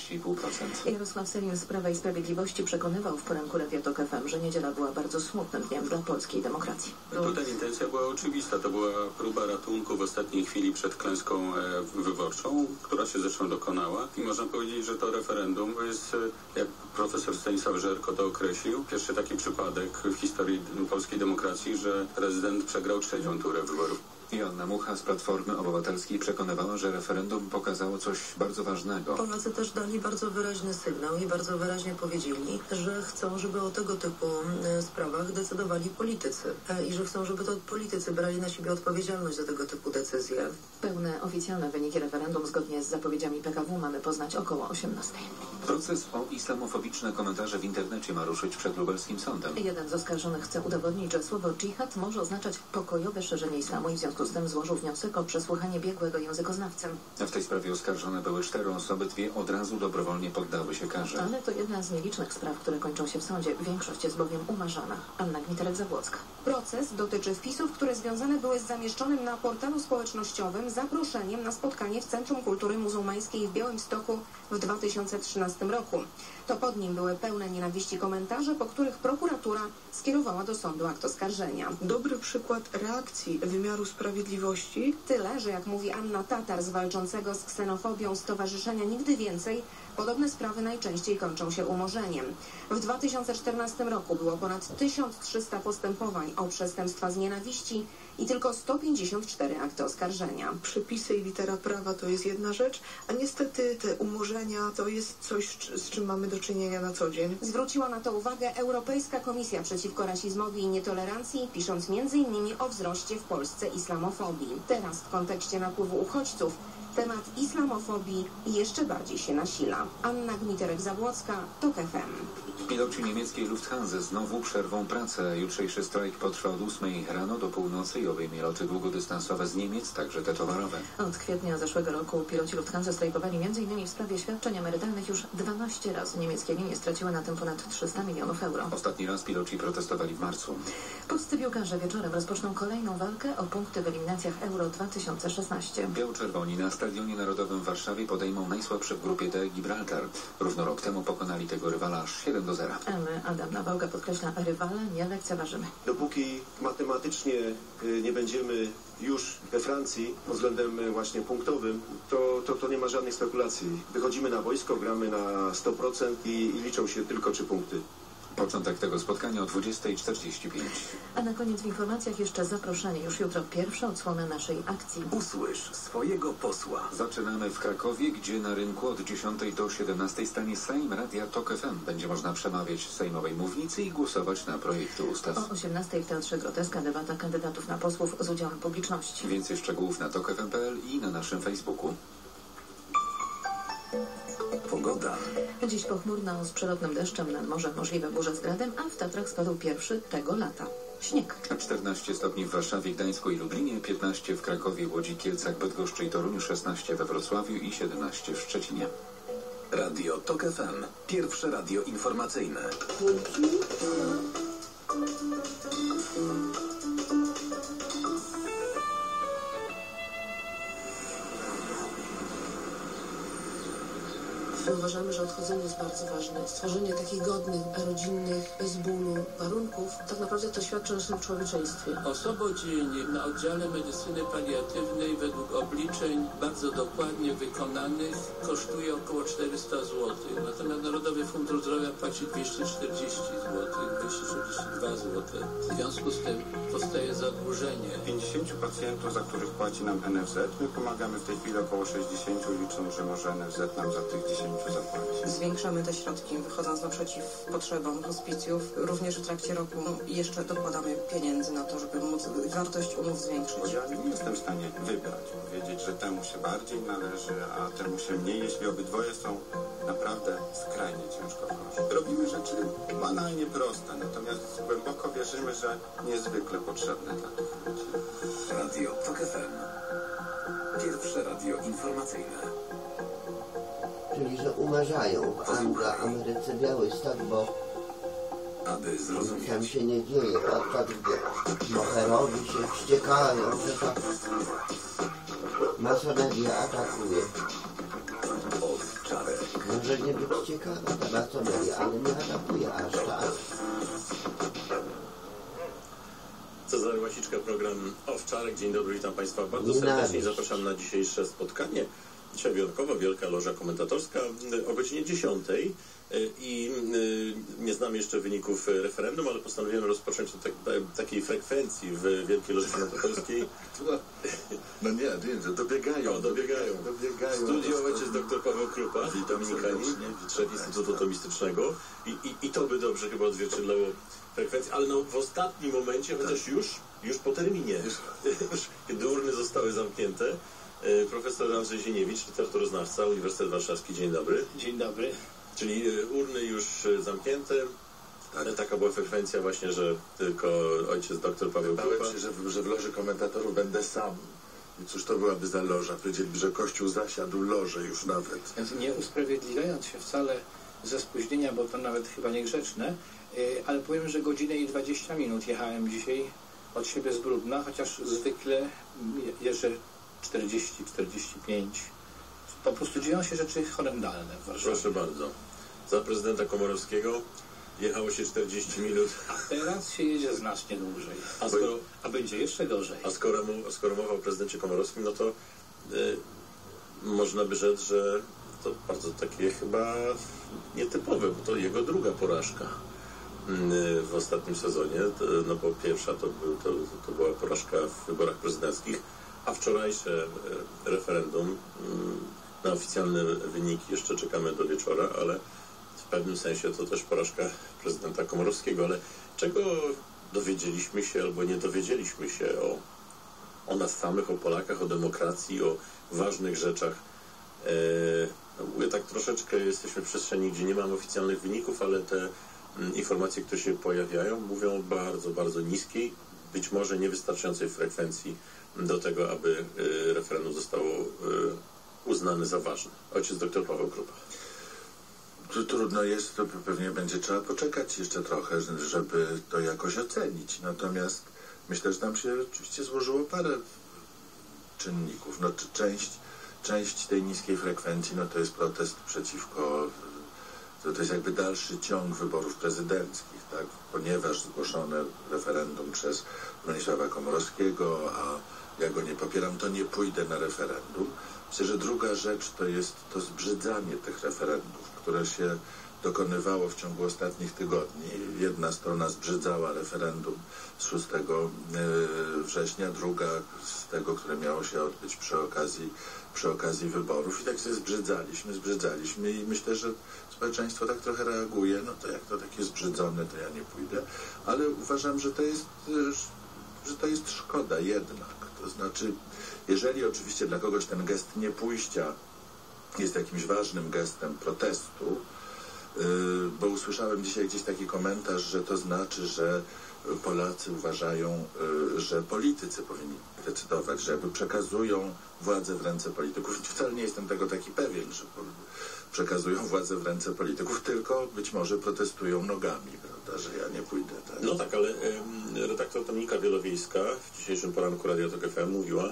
16,5%. Jarosław Sellin z Prawa i Sprawiedliwości przekonywał w poranku Radia TOK FM, że niedziela była bardzo smutnym dniem dla polskiej demokracji. Tutaj intencja była oczywista. To była próba ratunku w ostatniej chwili przed klęską wyborczą, która się zresztą dokonała. I można powiedzieć, że to referendum jest, jak profesor Stanisław Żerko to określił, pierwszy taki przypadek w historii polskiej demokracji, że prezydent przegrał 3. turę wyborów. Joanna Mucha z Platformy Obywatelskiej przekonywała, że referendum pokazało coś bardzo ważnego. Polacy też dali bardzo wyraźny sygnał i bardzo wyraźnie powiedzieli, że chcą, żeby o tego typu sprawach decydowali politycy i że chcą, żeby to politycy brali na siebie odpowiedzialność za tego typu decyzje. Pełne oficjalne wyniki referendum zgodnie z zapowiedziami PKW mamy poznać około 18. Proces o islamofobiczne komentarze w internecie ma ruszyć przed lubelskim sądem. Jeden z oskarżonych chce udowodnić, że słowo dżihad może oznaczać pokojowe szerzenie islamu i w związku z tym złożył wniosek o przesłuchanie biegłego językoznawcy. W tej sprawie oskarżone były 4 osoby, 2 od razu dobrowolnie poddały się karze. Ale to jedna z nielicznych spraw, które kończą się w sądzie. Większość jest bowiem umarzana. Anna Gmiterek-Zabłocka. Proces dotyczy wpisów, które związane były z zamieszczonym na portalu społecznościowym zaproszeniem na spotkanie w Centrum Kultury Muzułmańskiej w Białymstoku w 2013 roku. To pod nim były pełne nienawiści komentarze, po których prokuratura skierowała do sądu akt oskarżenia. Dobry przykład reakcji wymiaru sprawiedliwości. Tyle, że jak mówi Anna Tatar z walczącego z ksenofobią Stowarzyszenia Nigdy Więcej, podobne sprawy najczęściej kończą się umorzeniem. W 2014 roku było ponad 1300 postępowań o przestępstwa z nienawiści i tylko 154 akty oskarżenia. Przepisy i litera prawa to jest jedna rzecz, a niestety te umorzenia to jest coś, z czym mamy do czynienia na co dzień. Zwróciła na to uwagę Europejska Komisja przeciwko rasizmowi i nietolerancji, pisząc m.in. o wzroście w Polsce islamofobii. Teraz w kontekście napływu uchodźców temat islamofobii jeszcze bardziej się nasila. Anna Gmiterek-Zabłocka, TOK FM. Piloci niemieckiej Lufthansa znowu przerwą pracę. Jutrzejszy strajk potrwa od 8 rano do północy i obejmie loty długodystansowe z Niemiec, także te towarowe. Od kwietnia zeszłego roku piloci Lufthansa strajkowali m.in. w sprawie świadczeń emerytalnych. Już 12 razy niemieckie linie straciły na tym ponad 300 milionów euro. Ostatni raz piloci protestowali w marcu. Polscy piłkarze wieczorem rozpoczną kolejną walkę o punkty w eliminacjach Euro 2016. Biało-czerwoni na Stadionie Narodowym w Warszawie podejmą najsłabszy w grupie D Gibraltar. Równo rok temu pokonali tego rywala aż 7-0. A my, Adam Nawałka podkreśla, rywala nie lekceważymy. Dopóki matematycznie nie będziemy już we Francji pod względem właśnie punktowym, to nie ma żadnych spekulacji. Wychodzimy na boisko, gramy na 100% i liczą się tylko 3 punkty. Początek tego spotkania o 20:45. A na koniec w informacjach jeszcze zaproszenie. Już jutro pierwsza odsłona naszej akcji. Usłysz swojego posła. Zaczynamy w Krakowie, gdzie na rynku od 10 do 17 stanie Sejm Radia TOK FM. Będzie można przemawiać z sejmowej mównicy i głosować na projekty ustaw. O 18 w Teatrze Groteska debata kandydatów na posłów z udziałem publiczności. Więcej szczegółów na tokfm.pl i na naszym Facebooku. Pogoda. Dziś pochmurno z przelotnym deszczem, nad morzem możliwe burze z gradem, a w Tatrach spadł pierwszy tego lata. Śnieg. 14 stopni w Warszawie, Gdańsku i Lublinie, 15 w Krakowie, Łodzi, Kielcach, Bydgoszczy i Toruniu, 16 we Wrocławiu i 17 w Szczecinie. Radio TOK FM. Pierwsze radio informacyjne. My uważamy, że odchodzenie jest bardzo ważne. Stworzenie takich godnych, rodzinnych, bez bólu warunków, tak naprawdę to świadczy o naszym człowieczeństwie. Osobodzielnie na oddziale medycyny paliatywnej według obliczeń bardzo dokładnie wykonanych kosztuje około 400 zł. Natomiast Narodowy Fundusz Zdrowia płaci 240 zł, 242 zł. W związku z tym powstaje zadłużenie. 50 pacjentów, za których płaci nam NFZ, my pomagamy w tej chwili około 60, licząc, że może NFZ nam za tych 10 zapłaci. Zwiększamy te środki, wychodząc naprzeciw potrzebom hospicjów. Również w trakcie roku jeszcze dokładamy pieniędzy na to, żeby móc wartość umów zwiększyć. Ja nie jestem w stanie wybrać, powiedzieć, że temu się bardziej należy, a temu się mniej, jeśli obydwoje są naprawdę skrajnie ciężko chorzy. Robimy rzeczy banalnie proste, natomiast głęboko wierzymy, że niezwykle potrzebne dla tych ludzi. Radio TOK FM. Pierwsze radio informacyjne. Czyli, że umarzają w Ameryce Białystok, bo aby zrozumieć. Tam się nie dzieje, tak gdzie moherowie się wściekają, że to masoneria atakuje. Może nie być ciekawa ta masoneria, ale nie atakuje aż tak. Cezary Łasiczka, program Owczarek. Dzień dobry, witam Państwa bardzo serdecznie. Zapraszam na dzisiejsze spotkanie. Dzisiaj wyjątkowo Wielka Loża Komentatorska o godzinie 10. I nie znam jeszcze wyników referendum, ale postanowiłem rozpocząć od takiej frekwencji w Wielkiej Loży Komentatorskiej. No nie, dobiegają. Studio ojciec dr Paweł Krupa, dominikanin, szef Instytutu Tomistycznego. I to by dobrze chyba odzwierciedlało frekwencję, ale no w ostatnim momencie, chociaż już po terminie, kiedy urny zostały zamknięte. Profesor Andrzej Zieniewicz, literaturoznawca, Uniwersytet Warszawski. Dzień dobry. Dzień dobry. Czyli urny już zamknięte. Ale taka była frekwencja właśnie, że tylko ojciec dr Paweł Krupa. Bałem się, że w Loży Komentatorów będę sam. I cóż to byłaby za loża? Powiedzieliby, że Kościół zasiadł lożę już nawet. Nie usprawiedliwiając się wcale ze spóźnienia, bo to nawet chyba niegrzeczne, ale powiem, że godzinę i 20 minut jechałem dzisiaj od siebie z Brudna, chociaż zwykle jeżdżę 40-45. Po prostu dzieją się rzeczy horrendalne w Warszawie. Proszę bardzo. Za prezydenta Komorowskiego jechało się 40 minut. A teraz się jedzie znacznie dłużej. A będzie jeszcze gorzej. A skoro mowa o prezydencie Komorowskim, no to można by rzec, że to bardzo takie chyba nietypowe, bo to jego druga porażka w ostatnim sezonie. No bo pierwsza to była porażka w wyborach prezydenckich, a wczorajsze referendum, na oficjalne wyniki jeszcze czekamy do wieczora, ale w pewnym sensie to też porażka prezydenta Komorowskiego. Ale czego dowiedzieliśmy się albo nie dowiedzieliśmy się o nas samych, o Polakach, o demokracji, o ważnych rzeczach? Mówię tak troszeczkę, jesteśmy w przestrzeni, gdzie nie mamy oficjalnych wyników, ale te informacje, które się pojawiają, mówią o bardzo, bardzo niskiej, być może niewystarczającej frekwencji do tego, aby referendum zostało uznane za ważne. Ojciec dr Paweł Krupa. Trudno jest, to pewnie będzie trzeba poczekać jeszcze trochę, żeby to jakoś ocenić. Natomiast myślę, że tam się oczywiście złożyło parę czynników. No, część tej niskiej frekwencji, no to jest protest przeciwko, to jest jakby dalszy ciąg wyborów prezydenckich, tak? Ponieważ zgłoszone referendum przez Bronisława Komorowskiego, a ja go nie popieram, to nie pójdę na referendum. Myślę, że druga rzecz to jest to zbrzydzanie tych referendów, które się dokonywało w ciągu ostatnich tygodni. Jedna strona zbrzydzała referendum z 6 września, druga z tego, które miało się odbyć przy okazji wyborów. I tak się zbrzydzaliśmy i myślę, że społeczeństwo tak trochę reaguje. No to jak to takie zbrzydzone, to ja nie pójdę. Ale uważam, że to jest szkoda jednak. To znaczy, jeżeli oczywiście dla kogoś ten gest niepójścia jest jakimś ważnym gestem protestu, bo usłyszałem dzisiaj gdzieś taki komentarz, że to znaczy, że Polacy uważają, że politycy powinni decydować, że jakby przekazują władzę w ręce polityków. I wcale nie jestem tego taki pewien, że przekazują władzę w ręce polityków, tylko być może protestują nogami, prawda, że ja nie pójdę. Tak? No tak, ale redaktor Dominika Wielowiejska w dzisiejszym poranku Radia TOK FM mówiła,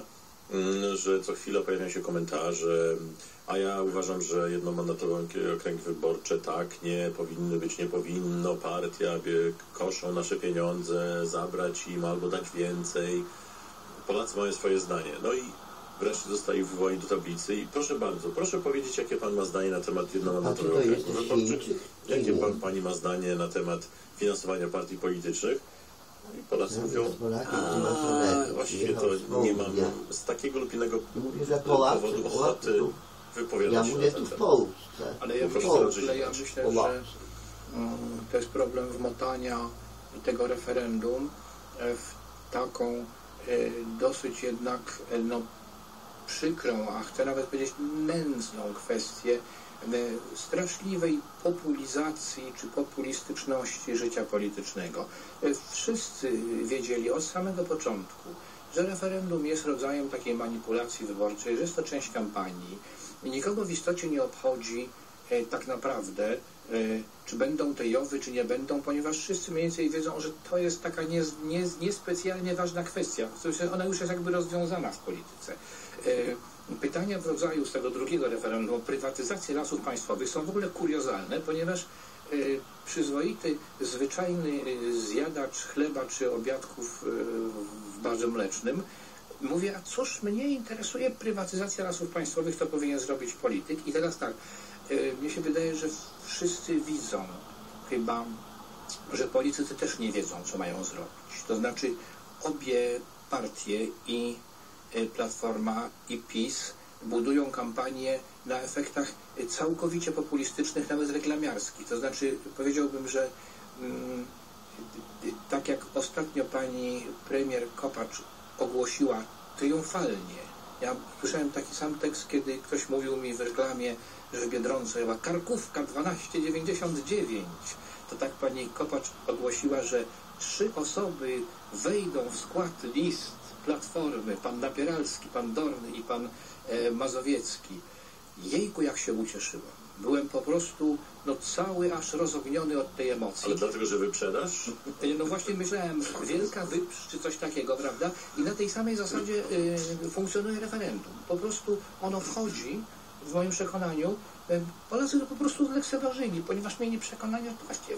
że co chwilę pojawiają się komentarze, a ja uważam, że jednomandatowe okręgi wyborcze tak, nie powinny być, nie powinno, partia koszą nasze pieniądze, zabrać im albo dać więcej. Polacy mają swoje zdanie. No i wreszcie zostali wywołani do tablicy i proszę bardzo, proszę powiedzieć, jakie pan ma zdanie na temat jednomandatowych okręgów wyborczych, jakie pani ma zdanie na temat finansowania partii politycznych. I Polacy mówią, właściwie to nie mam z takiego lub innego powodu ochoty wypowiadać się na ten temat. Ale ja myślę, że to jest problem wmotania tego referendum w taką dosyć jednak przykrą, a chcę nawet powiedzieć nędzną kwestię straszliwej populizacji czy populistyczności życia politycznego. Wszyscy wiedzieli od samego początku, że referendum jest rodzajem takiej manipulacji wyborczej, że jest to część kampanii i nikogo w istocie nie obchodzi tak naprawdę, czy będą te JOW-y, czy nie będą, ponieważ wszyscy mniej więcej wiedzą, że to jest taka niespecjalnie ważna kwestia. Ona już jest jakby rozwiązana w polityce. Pytania w rodzaju z tego drugiego referendum o prywatyzację lasów państwowych są w ogóle kuriozalne, ponieważ przyzwoity, zwyczajny zjadacz chleba czy obiadków w barze mlecznym mówi, a cóż mnie interesuje prywatyzacja lasów państwowych, to powinien zrobić polityk. I teraz tak, mnie się wydaje, że wszyscy widzą chyba, że politycy też nie wiedzą, co mają zrobić. To znaczy obie partie, i Platforma, i PiS, budują kampanię na efektach całkowicie populistycznych, nawet reklamiarskich. To znaczy powiedziałbym, że tak jak ostatnio pani premier Kopacz ogłosiła triumfalnie. Ja słyszałem taki sam tekst, kiedy ktoś mówił mi w reklamie, że w Biedronce chyba karkówka 12,99. To tak pani Kopacz ogłosiła, że 3 osoby wejdą w skład list Platformy, pan Napieralski, pan Dorny i pan Mazowiecki. Jejku, jak się ucieszyłem. Byłem po prostu cały aż rozogniony od tej emocji. Ale dlatego, że wyprzedaż? No właśnie myślałem, wielka wyprz czy coś takiego, prawda? I na tej samej zasadzie funkcjonuje referendum. Po prostu ono wchodzi, w moim przekonaniu, Polacy to po prostu zlekceważyli, ponieważ mieli przekonanie, że to właściwie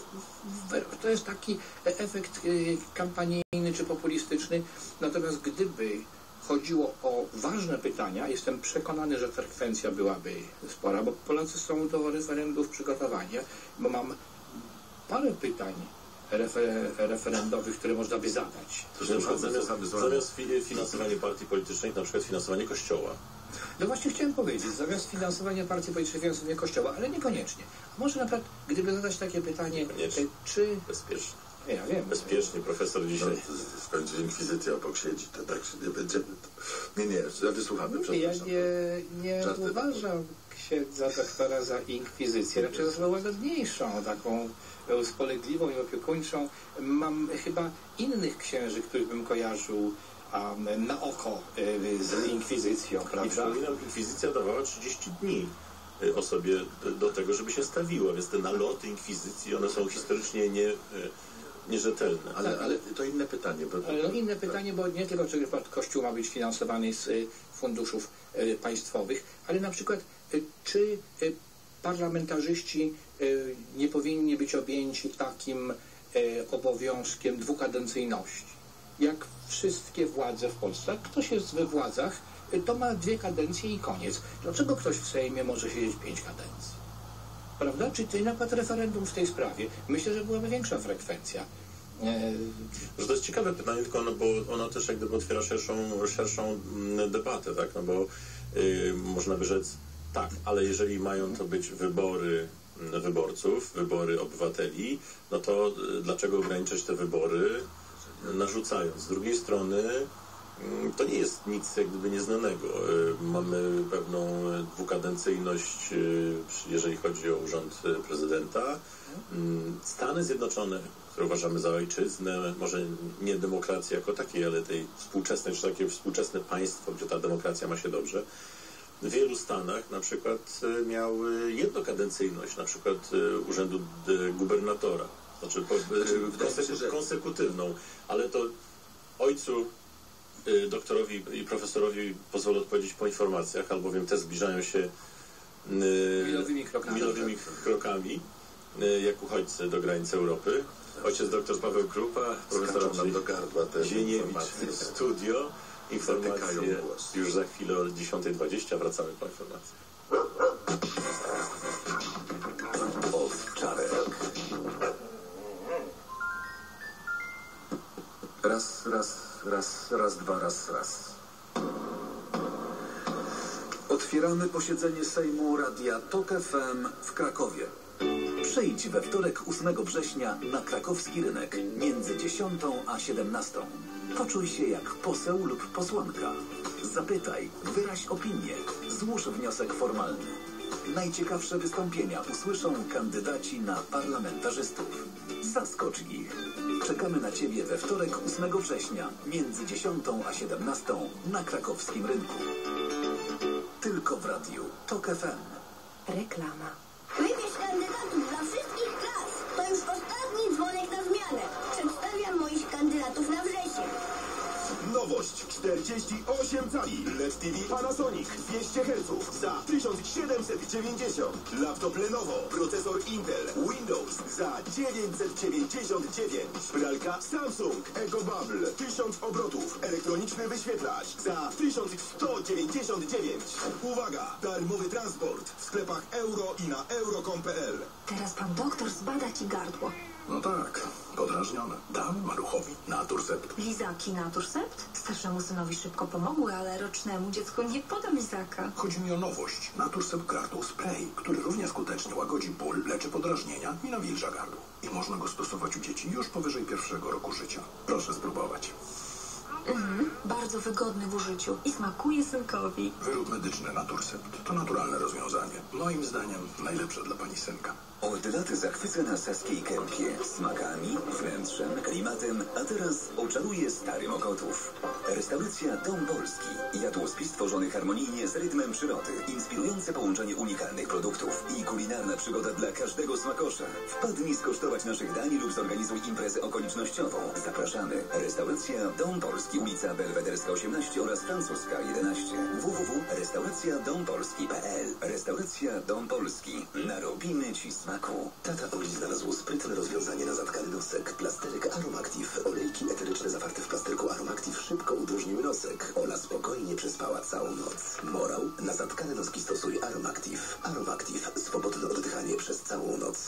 to jest taki efekt kampanijny czy populistyczny. Natomiast gdyby chodziło o ważne pytania, jestem przekonany, że frekwencja byłaby spora, bo Polacy są do referendów przygotowani, bo mam parę pytań referendowych, które można by zadać. Zamiast finansowania partii politycznych, na przykład finansowanie Kościoła. No właśnie chciałem powiedzieć, zamiast finansowania partii politycznych, finansowanie Kościoła, ale niekoniecznie. Może na przykład, gdyby zadać takie pytanie, czy... Bezpiecznie. Ja wiem. Bezpiecznie, profesor dzisiaj... Skończy inkwizycja obok siedzi, to tak się nie będziemy... Nie, wysłuchamy, przepraszam. Ja nie uważam księdza doktora za inkwizycję, raczej za łagodniejszą, taką spolegliwą i opiekuńczą. Mam chyba innych księży, których bym kojarzył na oko z inkwizycją, prawda? I przypominam, inkwizycja dawała 30 dni osobie do tego, żeby się stawiła, więc te naloty inkwizycji, one są historycznie nierzetelne. Ale to inne pytanie. Inne pytanie, bo nie tylko czy Kościół ma być finansowany z funduszów państwowych, ale na przykład czy parlamentarzyści nie powinni być objęci takim obowiązkiem dwukadencyjności. Jak wszystkie władze w Polsce, jak ktoś jest we władzach, to ma 2 kadencje i koniec. Dlaczego ktoś w Sejmie może siedzieć 5 kadencji? Prawda? Czy na przykład referendum w tej sprawie? Myślę, że byłaby większa frekwencja. Że to jest ciekawe pytanie, tylko bo ono też jak gdyby otwiera szerszą debatę, tak? No bo można by rzec, tak, ale jeżeli mają to być wybory wyborców, wybory obywateli, no to dlaczego ograniczać te wybory, narzucając? Z drugiej strony to nie jest nic jak gdyby nieznanego. Mamy pewną dwukadencyjność, jeżeli chodzi o urząd prezydenta. Stany Zjednoczone, które uważamy za ojczyznę, może nie demokracji jako takiej, ale tej współczesnej, czy takie współczesne państwo, gdzie ta demokracja ma się dobrze. W wielu stanach na przykład miał jednokadencyjność, na przykład urzędu gubernatora. Znaczy konsekutywną, ale to ojcu doktorowi i profesorowi pozwolę odpowiedzieć po informacjach, albowiem te zbliżają się milowymi krokami jak uchodźcy do granic Europy. Ojciec dr Paweł Krupa, profesor Zieniewicz w studio. Informacje już za chwilę o 10:20. Wracamy po informację. Owczarek. Raz, dwa, raz. Otwieramy posiedzenie Sejmu Radia TOK FM w Krakowie. Przyjdź we wtorek 8 września na krakowski rynek między 10 a 17. Poczuj się jak poseł lub posłanka. Zapytaj, wyraź opinię, złóż wniosek formalny. Najciekawsze wystąpienia usłyszą kandydaci na parlamentarzystów. Zaskocz ich. Czekamy na Ciebie we wtorek 8 września między 10 a 17 na krakowskim rynku. Tylko w radiu TOK FM. Reklama. Wybierz kandydatów dla wszystkich klas. To już ostatni dzwonek na zmianę. Przedstawiam moich kandydatów na wrzesień. Nowość 48 cali LED TV Panasonic 200 Hz za 1790. Laptop Lenovo, procesor Intel, Windows za 999. Pralka Samsung EcoBubble 1000 obrotów, elektroniczny wyświetlacz za 1199. Uwaga, darmowy transport w sklepach euro i na euro.com.pl. Teraz pan doktor zbada ci gardło. No tak, podrażnione. Dam maluchowi Naturcept. Lizaki Naturcept? Starszemu synowi szybko pomogły, ale rocznemu dziecku nie podam lizaka. Chodzi mi o nowość. Naturcept Gardło Spray, który równie skutecznie łagodzi ból, leczy podrażnienia i nawilża gardło. I można go stosować u dzieci już powyżej 1. roku życia. Proszę spróbować. Bardzo wygodny w użyciu i smakuje synkowi. Wyrób medyczny Naturcept to naturalne rozwiązanie. Moim zdaniem najlepsze dla pani synka. Od lat zachwyca nas Saskiej Kępie smakami, wnętrzem, klimatem, a teraz oczaruje Stary Mokotów. Restauracja Dom Polski. Jadłospis stworzony harmonijnie z rytmem przyrody. Inspirujące połączenie unikalnych produktów i kulinarna przygoda dla każdego smakosza. Wpadnij skosztować naszych dań lub zorganizuj imprezę okolicznościową. Zapraszamy. Restauracja Dom Polski, ulica Belwederska 18 oraz Francuska 11. www.restauracjadompolski.pl. Restauracja Dom Polski. Narobimy Ci smaku. Tata Oli znalazł sprytne rozwiązanie na zatkany nosek. Plasterek Aromactive. Olejki eteryczne zawarte w plasterku Aromactive szybko udrożniły nosek. Ola spokojnie przespała całą noc. Morał: na zatkane noski stosuj Aromactive. Aromactive. Swobodne oddychanie przez całą noc.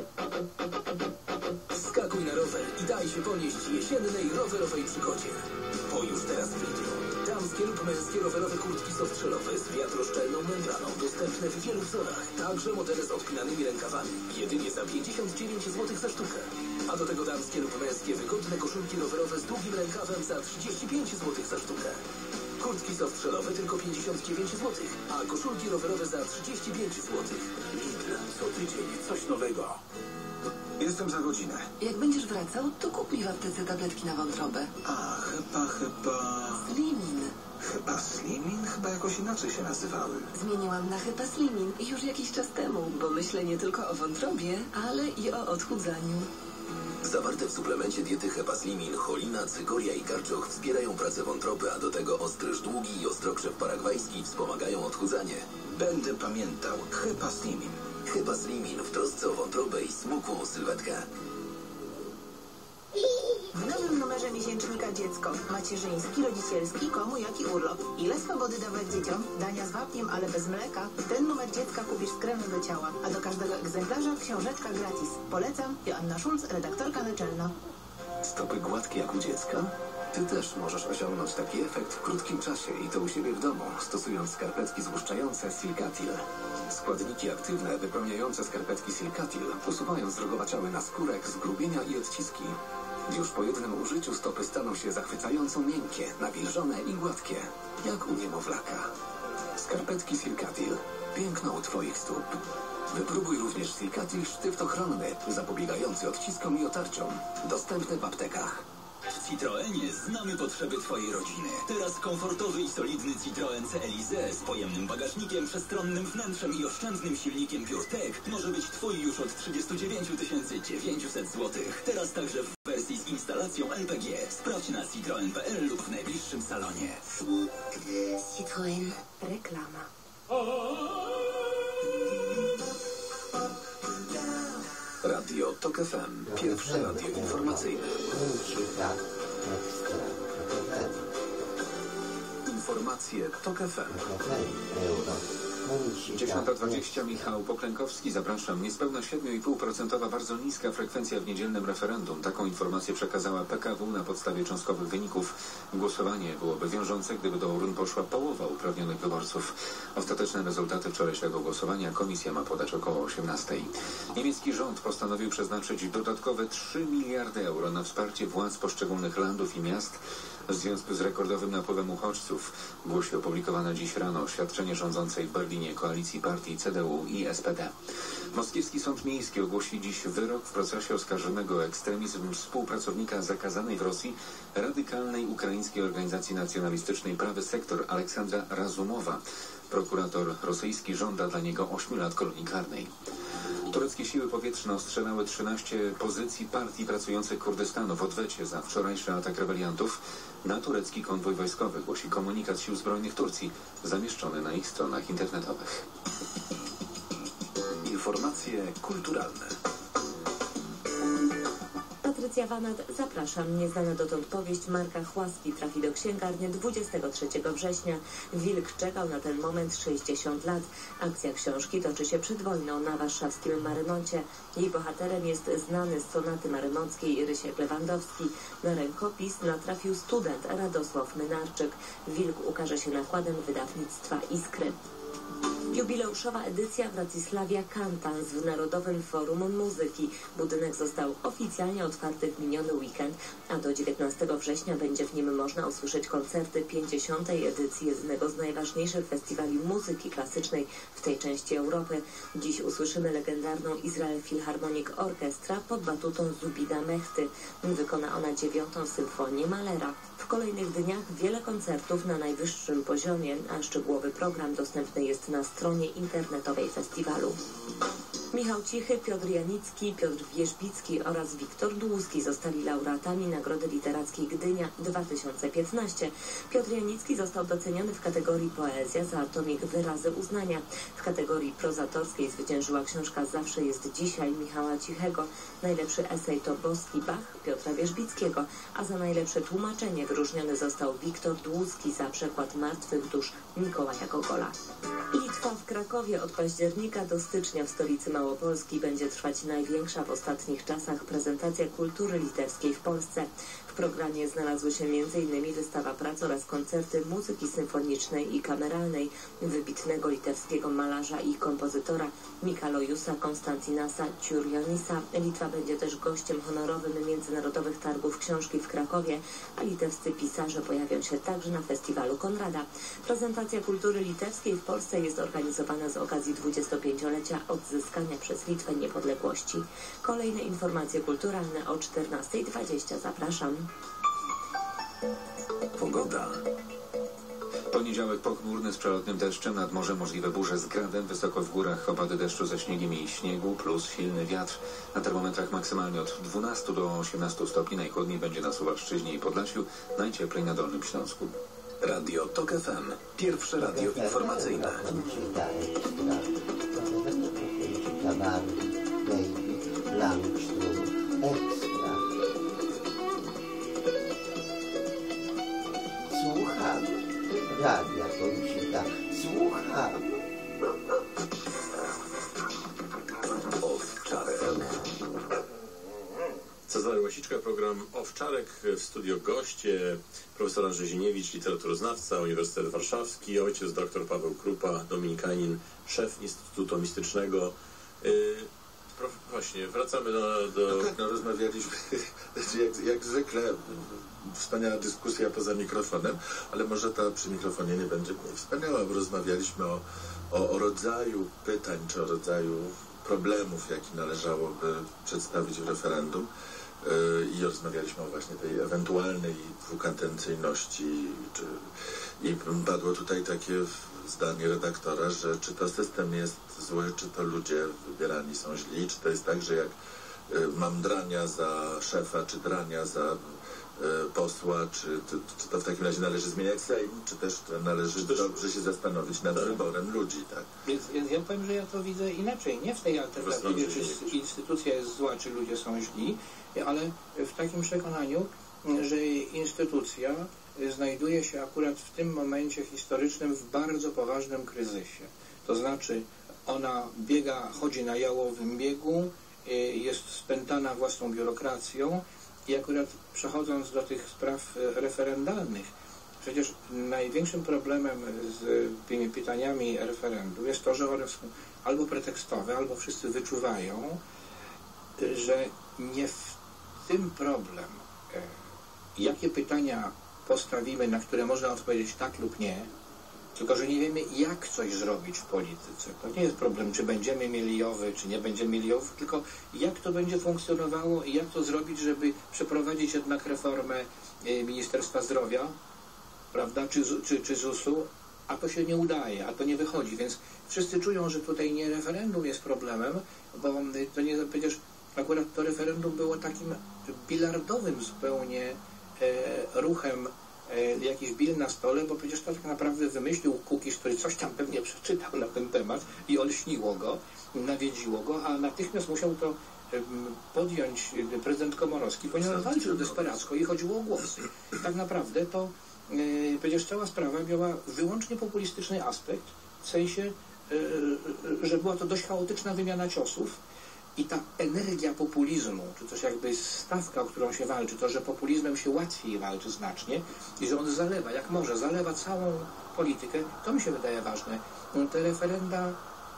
Skakuj na rower i daj się ponieść jesiennej rowerowej przygodzie. Bo już teraz w Lidlu. Damskie lub męskie rowerowe kurtki sostrzelowe z wiatroszczelną membraną dostępne w wielu wzorach. Także modele z odpinanymi rękawami. Jedynie za 59 zł za sztukę. A do tego damskie lub męskie wygodne koszulki rowerowe z długim rękawem za 35 zł za sztukę. Kurtki sostrzelowe tylko 59 zł, a koszulki rowerowe za 35 zł. Lidl. Co tydzień coś nowego. Jestem za godzinę. Jak będziesz wracał, to kup mi w aptece tabletki na wątrobę. A, chyba... Slimin. Chyba Slimin? Chyba jakoś inaczej się nazywały. Zmieniłam na Hepa Slimin już jakiś czas temu, bo myślę nie tylko o wątrobie, ale i o odchudzaniu. Zawarte w suplemencie diety Hepa Slimin, cholina, cykoria i karczoch wspierają pracę wątroby, a do tego ostryż długi i ostrokrzew paragwajski wspomagają odchudzanie. Będę pamiętał. Hepa Slimin. Hepa Slimin w trosce o wątrobę i smukłą sylwetkę. W nowym numerze miesięcznika Dziecko. Macierzyński, rodzicielski, komu jaki urlop. Ile swobody dawać dzieciom? Dania z wapniem, ale bez mleka. Ten numer dziecka kupisz z kremem do ciała. A do każdego egzemplarza książeczka gratis. Polecam. Joanna Szulc, redaktorka naczelna. Stopy gładkie jak u dziecka? Ty też możesz osiągnąć taki efekt w krótkim czasie i to u siebie w domu, stosując skarpetki złuszczające Silcatil. Składniki aktywne wypełniające skarpetki Silcatil usuwają zdrogowaciałe naskórek, zgrubienia i odciski. Już po jednym użyciu stopy staną się zachwycająco miękkie, nawilżone i gładkie, jak u niemowlaka. Skarpetki Silcatil. Piękno u Twoich stóp. Wypróbuj również Silcatil sztyft ochronny, zapobiegający odciskom i otarciom. Dostępny w aptekach. W Citroenie znamy potrzeby Twojej rodziny. Teraz komfortowy i solidny Citroen CLIZ z pojemnym bagażnikiem, przestronnym wnętrzem i oszczędnym silnikiem PureTech może być Twój już od 39 900 zł. Teraz także w wersji z z instalacją LPG. Sprawdź na Citroen.pl lub w najbliższym salonie. Citroen. Reklama. Radio TOK FM. Pierwsze radio informacyjne. Informacje TOK FM. 10:20. Michał Poklękowski, zapraszam. Niespełna 7,5% bardzo niska frekwencja w niedzielnym referendum. Taką informację przekazała PKW na podstawie cząstkowych wyników. Głosowanie byłoby wiążące, gdyby do urn poszła połowa uprawnionych wyborców. Ostateczne rezultaty wczorajszego głosowania komisja ma podać około 18:00. Niemiecki rząd postanowił przeznaczyć dodatkowe 3 miliardy euro na wsparcie władz poszczególnych landów i miast w związku z rekordowym napływem uchodźców, głosi opublikowane dziś rano oświadczenie rządzącej w Berlinie koalicji partii CDU i SPD. Moskiewski Sąd Miejski ogłosi dziś wyrok w procesie oskarżonego o ekstremizm współpracownika zakazanej w Rosji radykalnej ukraińskiej organizacji nacjonalistycznej Prawy Sektor Aleksandra Razumowa. Prokurator rosyjski żąda dla niego 8 lat kolonii karnej. Tureckie siły powietrzne ostrzelały 13 pozycji partii pracujących Kurdystanu w odwecie za wczorajszy atak rebeliantów na turecki konwój wojskowy, głosi komunikat Sił Zbrojnych Turcji zamieszczony na ich stronach internetowych. Informacje kulturalne. Patrycja Wanat, zapraszam. Nieznana dotąd powieść Marka Chłaski trafi do księgarni 23 września. Wilk czekał na ten moment 60 lat. Akcja książki toczy się przed wojną na warszawskim Marynoncie. Jej bohaterem jest znany z sonaty marynockiej Rysiek Lewandowski. Na rękopis natrafił student Radosław Mynarczyk. Wilk ukaże się nakładem wydawnictwa Iskry. Jubileuszowa edycja Wracisławia Cantans w Narodowym Forum Muzyki. Budynek został oficjalnie otwarty w miniony weekend, a do 19 września będzie w nim można usłyszeć koncerty 50. edycji jednego z najważniejszych festiwali muzyki klasycznej w tej części Europy. Dziś usłyszymy legendarną Israel Philharmonic Orchestra pod batutą Zubida Mehty. Wykona ona 9. symfonię Mahlera. W kolejnych dniach wiele koncertów na najwyższym poziomie, a szczegółowy program dostępny jest na stronie internetowej festiwalu. Michał Cichy, Piotr Janicki, Piotr Wierzbicki oraz Wiktor Dłuski zostali laureatami Nagrody Literackiej Gdynia 2015. Piotr Janicki został doceniony w kategorii poezja za tomik Wyrazy uznania. W kategorii prozatorskiej zwyciężyła książka Zawsze jest dzisiaj Michała Cichego. Najlepszy esej to Boski Bach Piotra Wierzbickiego, a za najlepsze tłumaczenie wyróżniony został Wiktor Dłuski za przekład Martwych dusz Mikołaja Gogola. Litwa w Krakowie od października do stycznia w stolicy Małopolski będzie trwać największa w ostatnich czasach prezentacja kultury litewskiej w Polsce. W programie znalazły się m.in. wystawa prac oraz koncerty muzyki symfonicznej i kameralnej wybitnego litewskiego malarza i kompozytora Mikalojusa Konstantinasa Čiurlionisa. Litwa będzie też gościem honorowym Międzynarodowych Targów Książki w Krakowie, a litewscy pisarze pojawią się także na festiwalu Konrada. Prezentacja kultury litewskiej w Polsce jest organizowana z okazji 25-lecia odzyskania przez Litwę niepodległości. Kolejne informacje kulturalne o 14:20. Zapraszam. Pogoda. Poniedziałek pochmurny z przelotnym deszczem, nad morzem możliwe burze z gradem, wysoko w górach opady deszczu ze śniegiem i śniegu, plus silny wiatr. Na termometrach maksymalnie od 12 do 18 stopni, najchłodniej będzie na Suwalszczyźnie i Podlasiu, najcieplej na Dolnym Śląsku. Radio TOK FM. Pierwsze radio informacyjne. Słucham. Radia Kończyta. Słucham. Owczarek. Cezary Łasiczka, program Owczarek. W studio goście profesor Andrzej Zieniewicz, literaturoznawca, Uniwersytet Warszawski, ojciec dr Paweł Krupa, dominikanin, szef Instytutu Mistycznego. Właśnie, wracamy do... No, rozmawialiśmy, jak zwykle, wspaniała dyskusja poza mikrofonem, ale może ta przy mikrofonie nie będzie wspaniała, bo rozmawialiśmy o rodzaju pytań, czy o rodzaju problemów, jaki należałoby przedstawić w referendum. I rozmawialiśmy o właśnie tej ewentualnej dwukadencyjności. I padło tutaj takie zdanie redaktora, że czy to system jest zły, czy to ludzie wybierani są źli, czy to jest tak, że jak mam drania za szefa, czy drania za posła, czy to w takim razie należy zmieniać Sejm, czy też należy dobrze się zastanowić nad wyborem ludzi, tak? Więc ja powiem, że ja to widzę inaczej. Nie w tej alternatywie, czy instytucja jest zła, czy ludzie są źli, ale w takim przekonaniu, że instytucja znajduje się akurat w tym momencie historycznym w bardzo poważnym kryzysie. To znaczy ona chodzi na jałowym biegu, jest spętana własną biurokracją i akurat przechodząc do tych spraw referendalnych, przecież największym problemem z tymi pytaniami referendum jest to, że one są albo pretekstowe, albo wszyscy wyczuwają, że nie w tym problem, jakie pytania postawimy, na które można odpowiedzieć tak lub nie, tylko że nie wiemy, jak coś zrobić w polityce. To nie jest problem, czy będziemy mieli JOW-y, czy nie będziemy mieli JOW-ów, tylko jak to będzie funkcjonowało i jak to zrobić, żeby przeprowadzić jednak reformę Ministerstwa Zdrowia, prawda, czy ZUS-u, a to się nie udaje, a to nie wychodzi, więc wszyscy czują, że tutaj nie referendum jest problemem, bo to nie, przecież akurat to referendum było takim bilardowym zupełnie ruchem, jakiś bil na stole, bo przecież to tak naprawdę wymyślił Kukiz, który coś tam pewnie przeczytał na ten temat i olśniło go, nawiedziło go, a natychmiast musiał to podjąć prezydent Komorowski, ponieważ walczył desperacko i chodziło o głosy. Tak naprawdę to przecież cała sprawa miała wyłącznie populistyczny aspekt, w sensie, że była to dość chaotyczna wymiana ciosów i ta energia populizmu, czy też jakby stawka, o którą się walczy, to, że populizmem się łatwiej walczy znacznie i że on zalewa, jak może, zalewa całą politykę, to mi się wydaje ważne. Te referenda,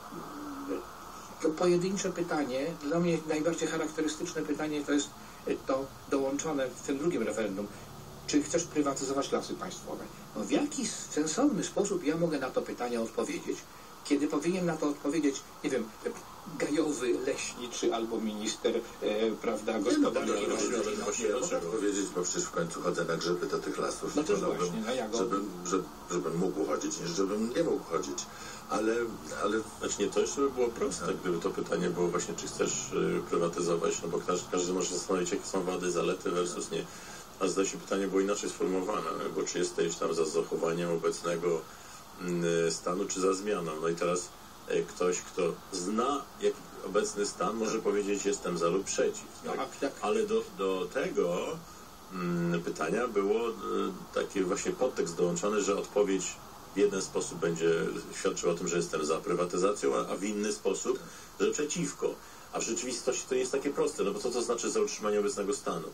to pojedyncze pytanie, dla mnie najbardziej charakterystyczne pytanie to jest to dołączone w tym drugim referendum. Czy chcesz prywatyzować Lasy Państwowe? No w jaki sensowny sposób ja mogę na to pytanie odpowiedzieć, kiedy powinien na to odpowiedzieć, nie wiem, gajowy leśniczy albo minister, prawda, gospodarki. Właśnie mogę powiedzieć, bo przecież w końcu chodzę na grzyby do tych lasów. No to właśnie, żebym mógł chodzić, niż żebym nie mógł chodzić. Ale znaczy nie, to jeszcze by było proste, gdyby to pytanie było właśnie, czy chcesz prywatyzować, no bo każdy może się zastanowić, jakie są wady, zalety versus nie. A zdaje się pytanie było inaczej sformułowane, bo czy jesteś tam za zachowaniem obecnego stanu, czy za zmianą. No i teraz ktoś, kto zna obecny stan, może powiedzieć, jestem za lub przeciw. Tak? Ale do tego pytania było taki właśnie podtekst dołączony, że odpowiedź w jeden sposób będzie świadczyła o tym, że jestem za prywatyzacją, a w inny sposób, że przeciwko. A w rzeczywistości to nie jest takie proste, no bo co to znaczy za utrzymanie obecnego stanu?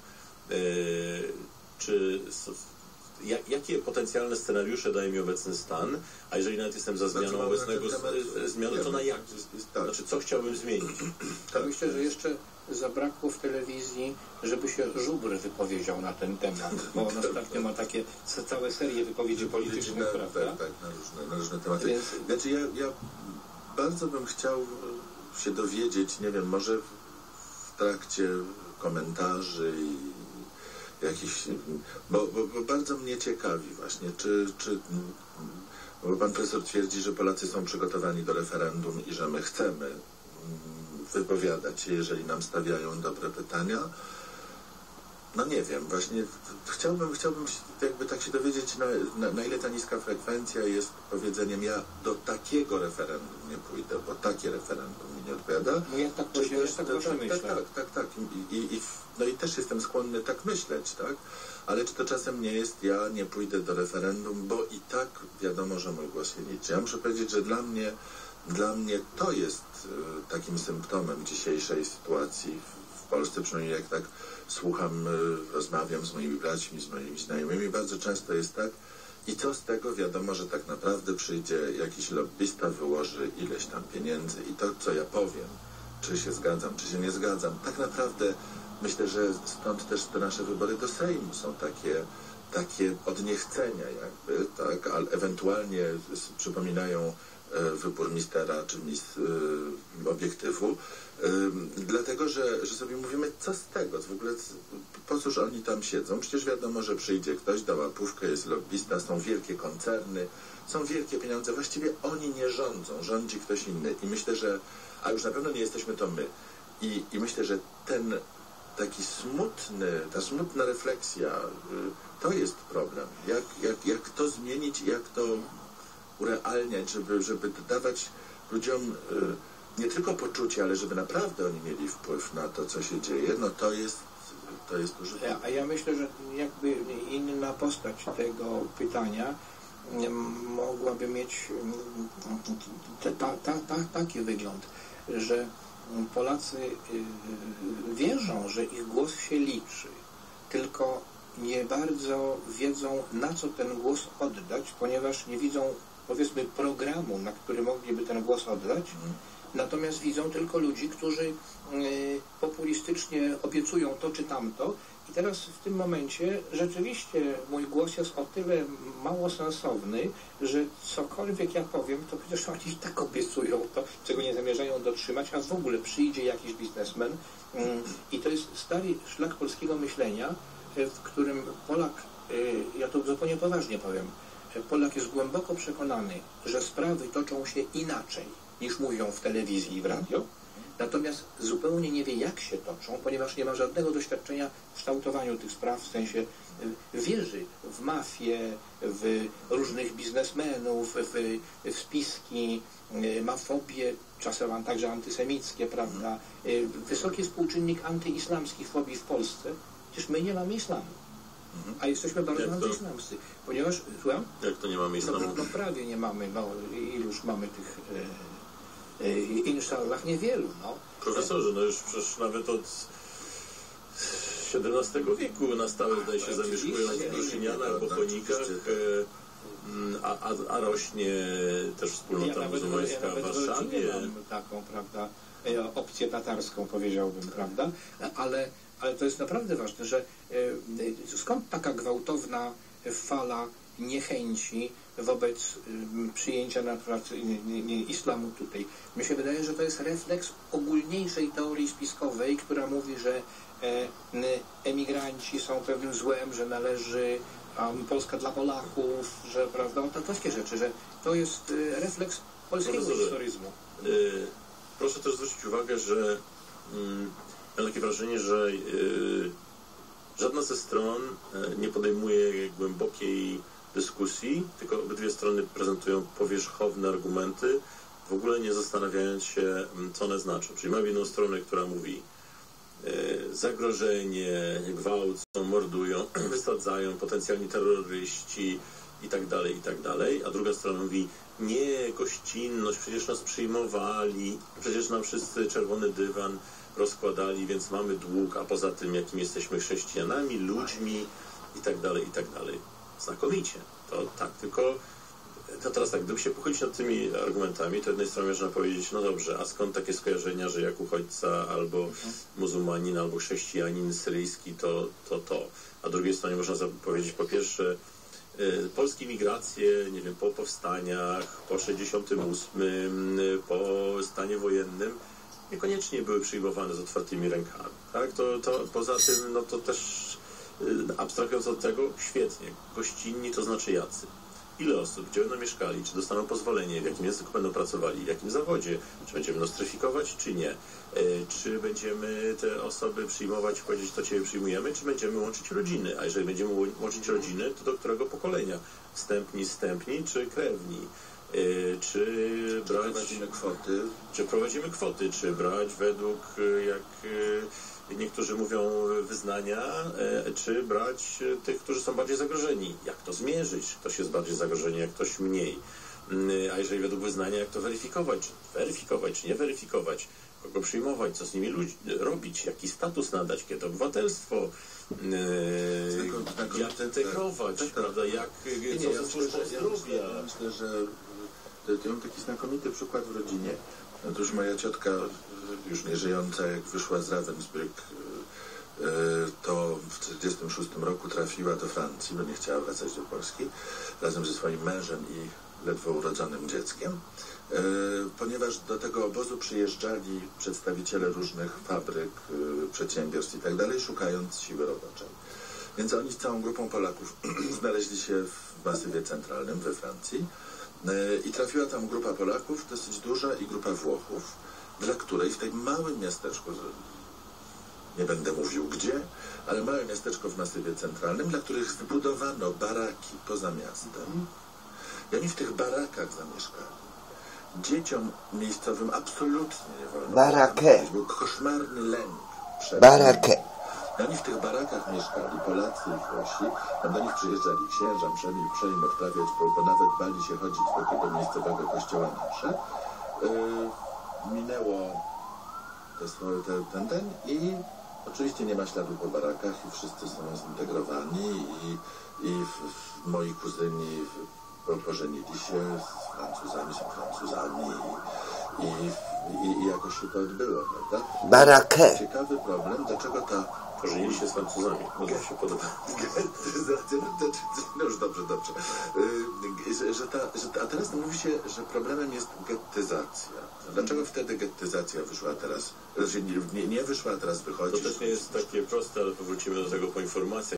Jakie potencjalne scenariusze daje mi obecny stan, a jeżeli nawet jestem za zmianą obecnego zmiany, to na jak? Znaczy, co chciałbym zmienić? Tak. Myślę, że jeszcze zabrakło w telewizji, żeby się Żubr wypowiedział na ten temat, bo on ostatnio ma takie całe serie wypowiedzi politycznych, prawda? Tak, na różne tematy. Więc... Znaczy ja bardzo bym chciał się dowiedzieć, nie wiem, może w trakcie komentarzy i jakiś, bo bardzo mnie ciekawi właśnie, bo pan profesor twierdzi, że Polacy są przygotowani do referendum i że my chcemy wypowiadać się, jeżeli nam stawiają dobre pytania. No nie wiem, właśnie chciałbym jakby tak się dowiedzieć, na ile ta niska frekwencja jest powiedzeniem, ja do takiego referendum nie pójdę, bo takie referendum mi nie odpowiada. No ja tak myślę. Tak. No i też jestem skłonny tak myśleć, tak? Ale czy to czasem nie jest, ja nie pójdę do referendum, bo i tak wiadomo, że mój głos się liczy. Ja muszę powiedzieć, że dla mnie to jest takim symptomem dzisiejszej sytuacji w Polsce, przynajmniej jak tak słucham, rozmawiam z moimi braćmi, z moimi znajomymi, bardzo często jest tak, i co z tego, wiadomo, że tak naprawdę przyjdzie jakiś lobbysta, wyłoży ileś tam pieniędzy i to, co ja powiem, czy się zgadzam, czy się nie zgadzam, tak naprawdę myślę, że stąd też te nasze wybory do Sejmu są takie od niechcenia jakby, tak, ale ewentualnie przypominają wybór mistera czy obiektywu, dlatego, że sobie mówimy, co z tego, w ogóle po cóż oni tam siedzą, przecież wiadomo, że przyjdzie ktoś, da łapówkę, jest lobbysta, są wielkie koncerny, są wielkie pieniądze, właściwie oni nie rządzą, rządzi ktoś inny i myślę, że, a już na pewno nie jesteśmy to my i myślę, że ten taki ta smutna refleksja, to jest problem. Jak to zmienić, jak to urealniać, żeby dawać ludziom nie tylko poczucie, ale żeby naprawdę oni mieli wpływ na to, co się dzieje, no to jest duży problem. A ja myślę, że jakby inna postać tego pytania mogłaby mieć taki wygląd, że Polacy wierzą, że ich głos się liczy, tylko nie bardzo wiedzą, na co ten głos oddać, ponieważ nie widzą, powiedzmy, programu, na który mogliby ten głos oddać. Natomiast widzą tylko ludzi, którzy populistycznie obiecują to czy tamto. I teraz w tym momencie rzeczywiście mój głos jest o tyle mało sensowny, że cokolwiek ja powiem, to przecież oni i tak obiecują to, czego nie zamierzają dotrzymać, a w ogóle przyjdzie jakiś biznesmen. I to jest stary szlak polskiego myślenia, w którym Polak, ja to zupełnie poważnie powiem, Polak jest głęboko przekonany, że sprawy toczą się inaczej, niż mówią w telewizji i w radio, natomiast zupełnie nie wie, jak się toczą, ponieważ nie ma żadnego doświadczenia w kształtowaniu tych spraw, w sensie wierzy w mafię, w różnych biznesmenów, w spiski, ma fobię, czasem także antysemickie, prawda? Wysoki współczynnik antyislamskich fobii w Polsce. Przecież my nie mamy islamu, a jesteśmy bardzo antyislamscy, ponieważ... Słucham? Jak to nie mamy islamu? No prawie nie mamy, iluż mamy tych... Inszallah niewielu, no. Profesorze, no już przecież nawet od XVII wieku na stałe zdaje się zamieszkują w Kruszynianach, Bochonikach, a rośnie też wspólnota muzułmańska w Warszawie. Ja mam taką, prawda, opcję tatarską, powiedziałbym, prawda, ale to jest naprawdę ważne, że skąd taka gwałtowna fala niechęci wobec przyjęcia na przykład islamu tutaj. Mi się wydaje, że to jest refleks ogólniejszej teorii spiskowej, która mówi, że emigranci są pewnym złem, że należy Polska dla Polaków, że prawda, to takie rzeczy, że to jest refleks polskiego historyzmu. Proszę też zwrócić uwagę, że mam takie wrażenie, że żadna ze stron nie podejmuje głębokiej dyskusji, tylko obydwie strony prezentują powierzchowne argumenty, w ogóle nie zastanawiając się, co one znaczą. Czyli mamy jedną stronę, która mówi zagrożenie, gwałt, mordują, wysadzają, potencjalni terroryści i tak dalej, a druga strona mówi nie, gościnność, przecież nas przyjmowali, przecież nam wszyscy czerwony dywan rozkładali, więc mamy dług, a poza tym jakim jesteśmy chrześcijanami, ludźmi i tak dalej. Znakomicie. To tak, tylko to teraz tak, gdyby się pochylić nad tymi argumentami, to jednej stronie można powiedzieć, no dobrze, a skąd takie skojarzenia, że jak uchodźca albo muzułmanin, albo chrześcijanin syryjski, to. A drugiej stronie można powiedzieć, po pierwsze, polskie migracje, nie wiem, po powstaniach, po 68, po stanie wojennym, niekoniecznie były przyjmowane z otwartymi rękami. Tak? To poza tym, no to też abstrahując od tego, świetnie. Gościnni to znaczy jacy? Ile osób? Gdzie będą mieszkali? Czy dostaną pozwolenie? W jakim języku będą pracowali? W jakim zawodzie? Czy będziemy nostryfikować, czy nie? Czy będziemy te osoby przyjmować i powiedzieć, to Ciebie przyjmujemy? Czy będziemy łączyć rodziny? A jeżeli będziemy łączyć rodziny, to do którego pokolenia? Wstępni, czy krewni? Czy prowadzimy kwoty? Czy brać według, jak niektórzy mówią, wyznania, czy brać tych, którzy są bardziej zagrożeni? Jak to zmierzyć? Ktoś jest bardziej zagrożony, jak ktoś mniej. A jeżeli według wyznania, jak to weryfikować? Czy nie weryfikować? Kogo przyjmować? Co z nimi robić? Jaki status nadać? Kiedy obywatelstwo? Jak integrować? Prawda? Co ze służbą zdrowia? Myślę, że ja mam taki znakomity przykład w rodzinie. Otóż moja ciotka, już nie żyjąca, jak wyszła z Ravensbrück, to w 1946 roku trafiła do Francji, bo nie chciała wracać do Polski, razem ze swoim mężem i ledwo urodzonym dzieckiem, ponieważ do tego obozu przyjeżdżali przedstawiciele różnych fabryk, przedsiębiorstw i tak dalej, szukając siły roboczej. Więc oni z całą grupą Polaków znaleźli się w Masywie Centralnym we Francji i trafiła tam grupa Polaków, dosyć duża, i grupa Włochów, dla której w tym małym miasteczku nie będę mówił gdzie, ale małe miasteczko w Masywie Centralnym, dla których wybudowano baraki poza miastem. I oni w tych barakach zamieszkali. Dzieciom miejscowym absolutnie nie wolno. Barakę. Był koszmarny lęk. Barakę. I oni w tych barakach mieszkali, Polacy i Włosi. Tam do nich przyjeżdżali księża, msze im odprawiać, bo nawet bali się chodzić do tego miejscowego kościoła na msze. Minęło ten i oczywiście nie ma śladu po barakach i wszyscy są zintegrowani i moi kuzyni pożenili się z Francuzami, są Francuzami i jakoś się to odbyło, prawda? Barakę. Ciekawy problem, dlaczego ta... Pożenili się z Francuzami, może się podoba. No już dobrze. A teraz mówi się, że problemem jest gettyzacja. Dlaczego wtedy gettyzacja wyszła teraz? Znaczy nie wyszła, a teraz wychodzi? To też nie jest takie proste, ale powrócimy do tego po informacjach.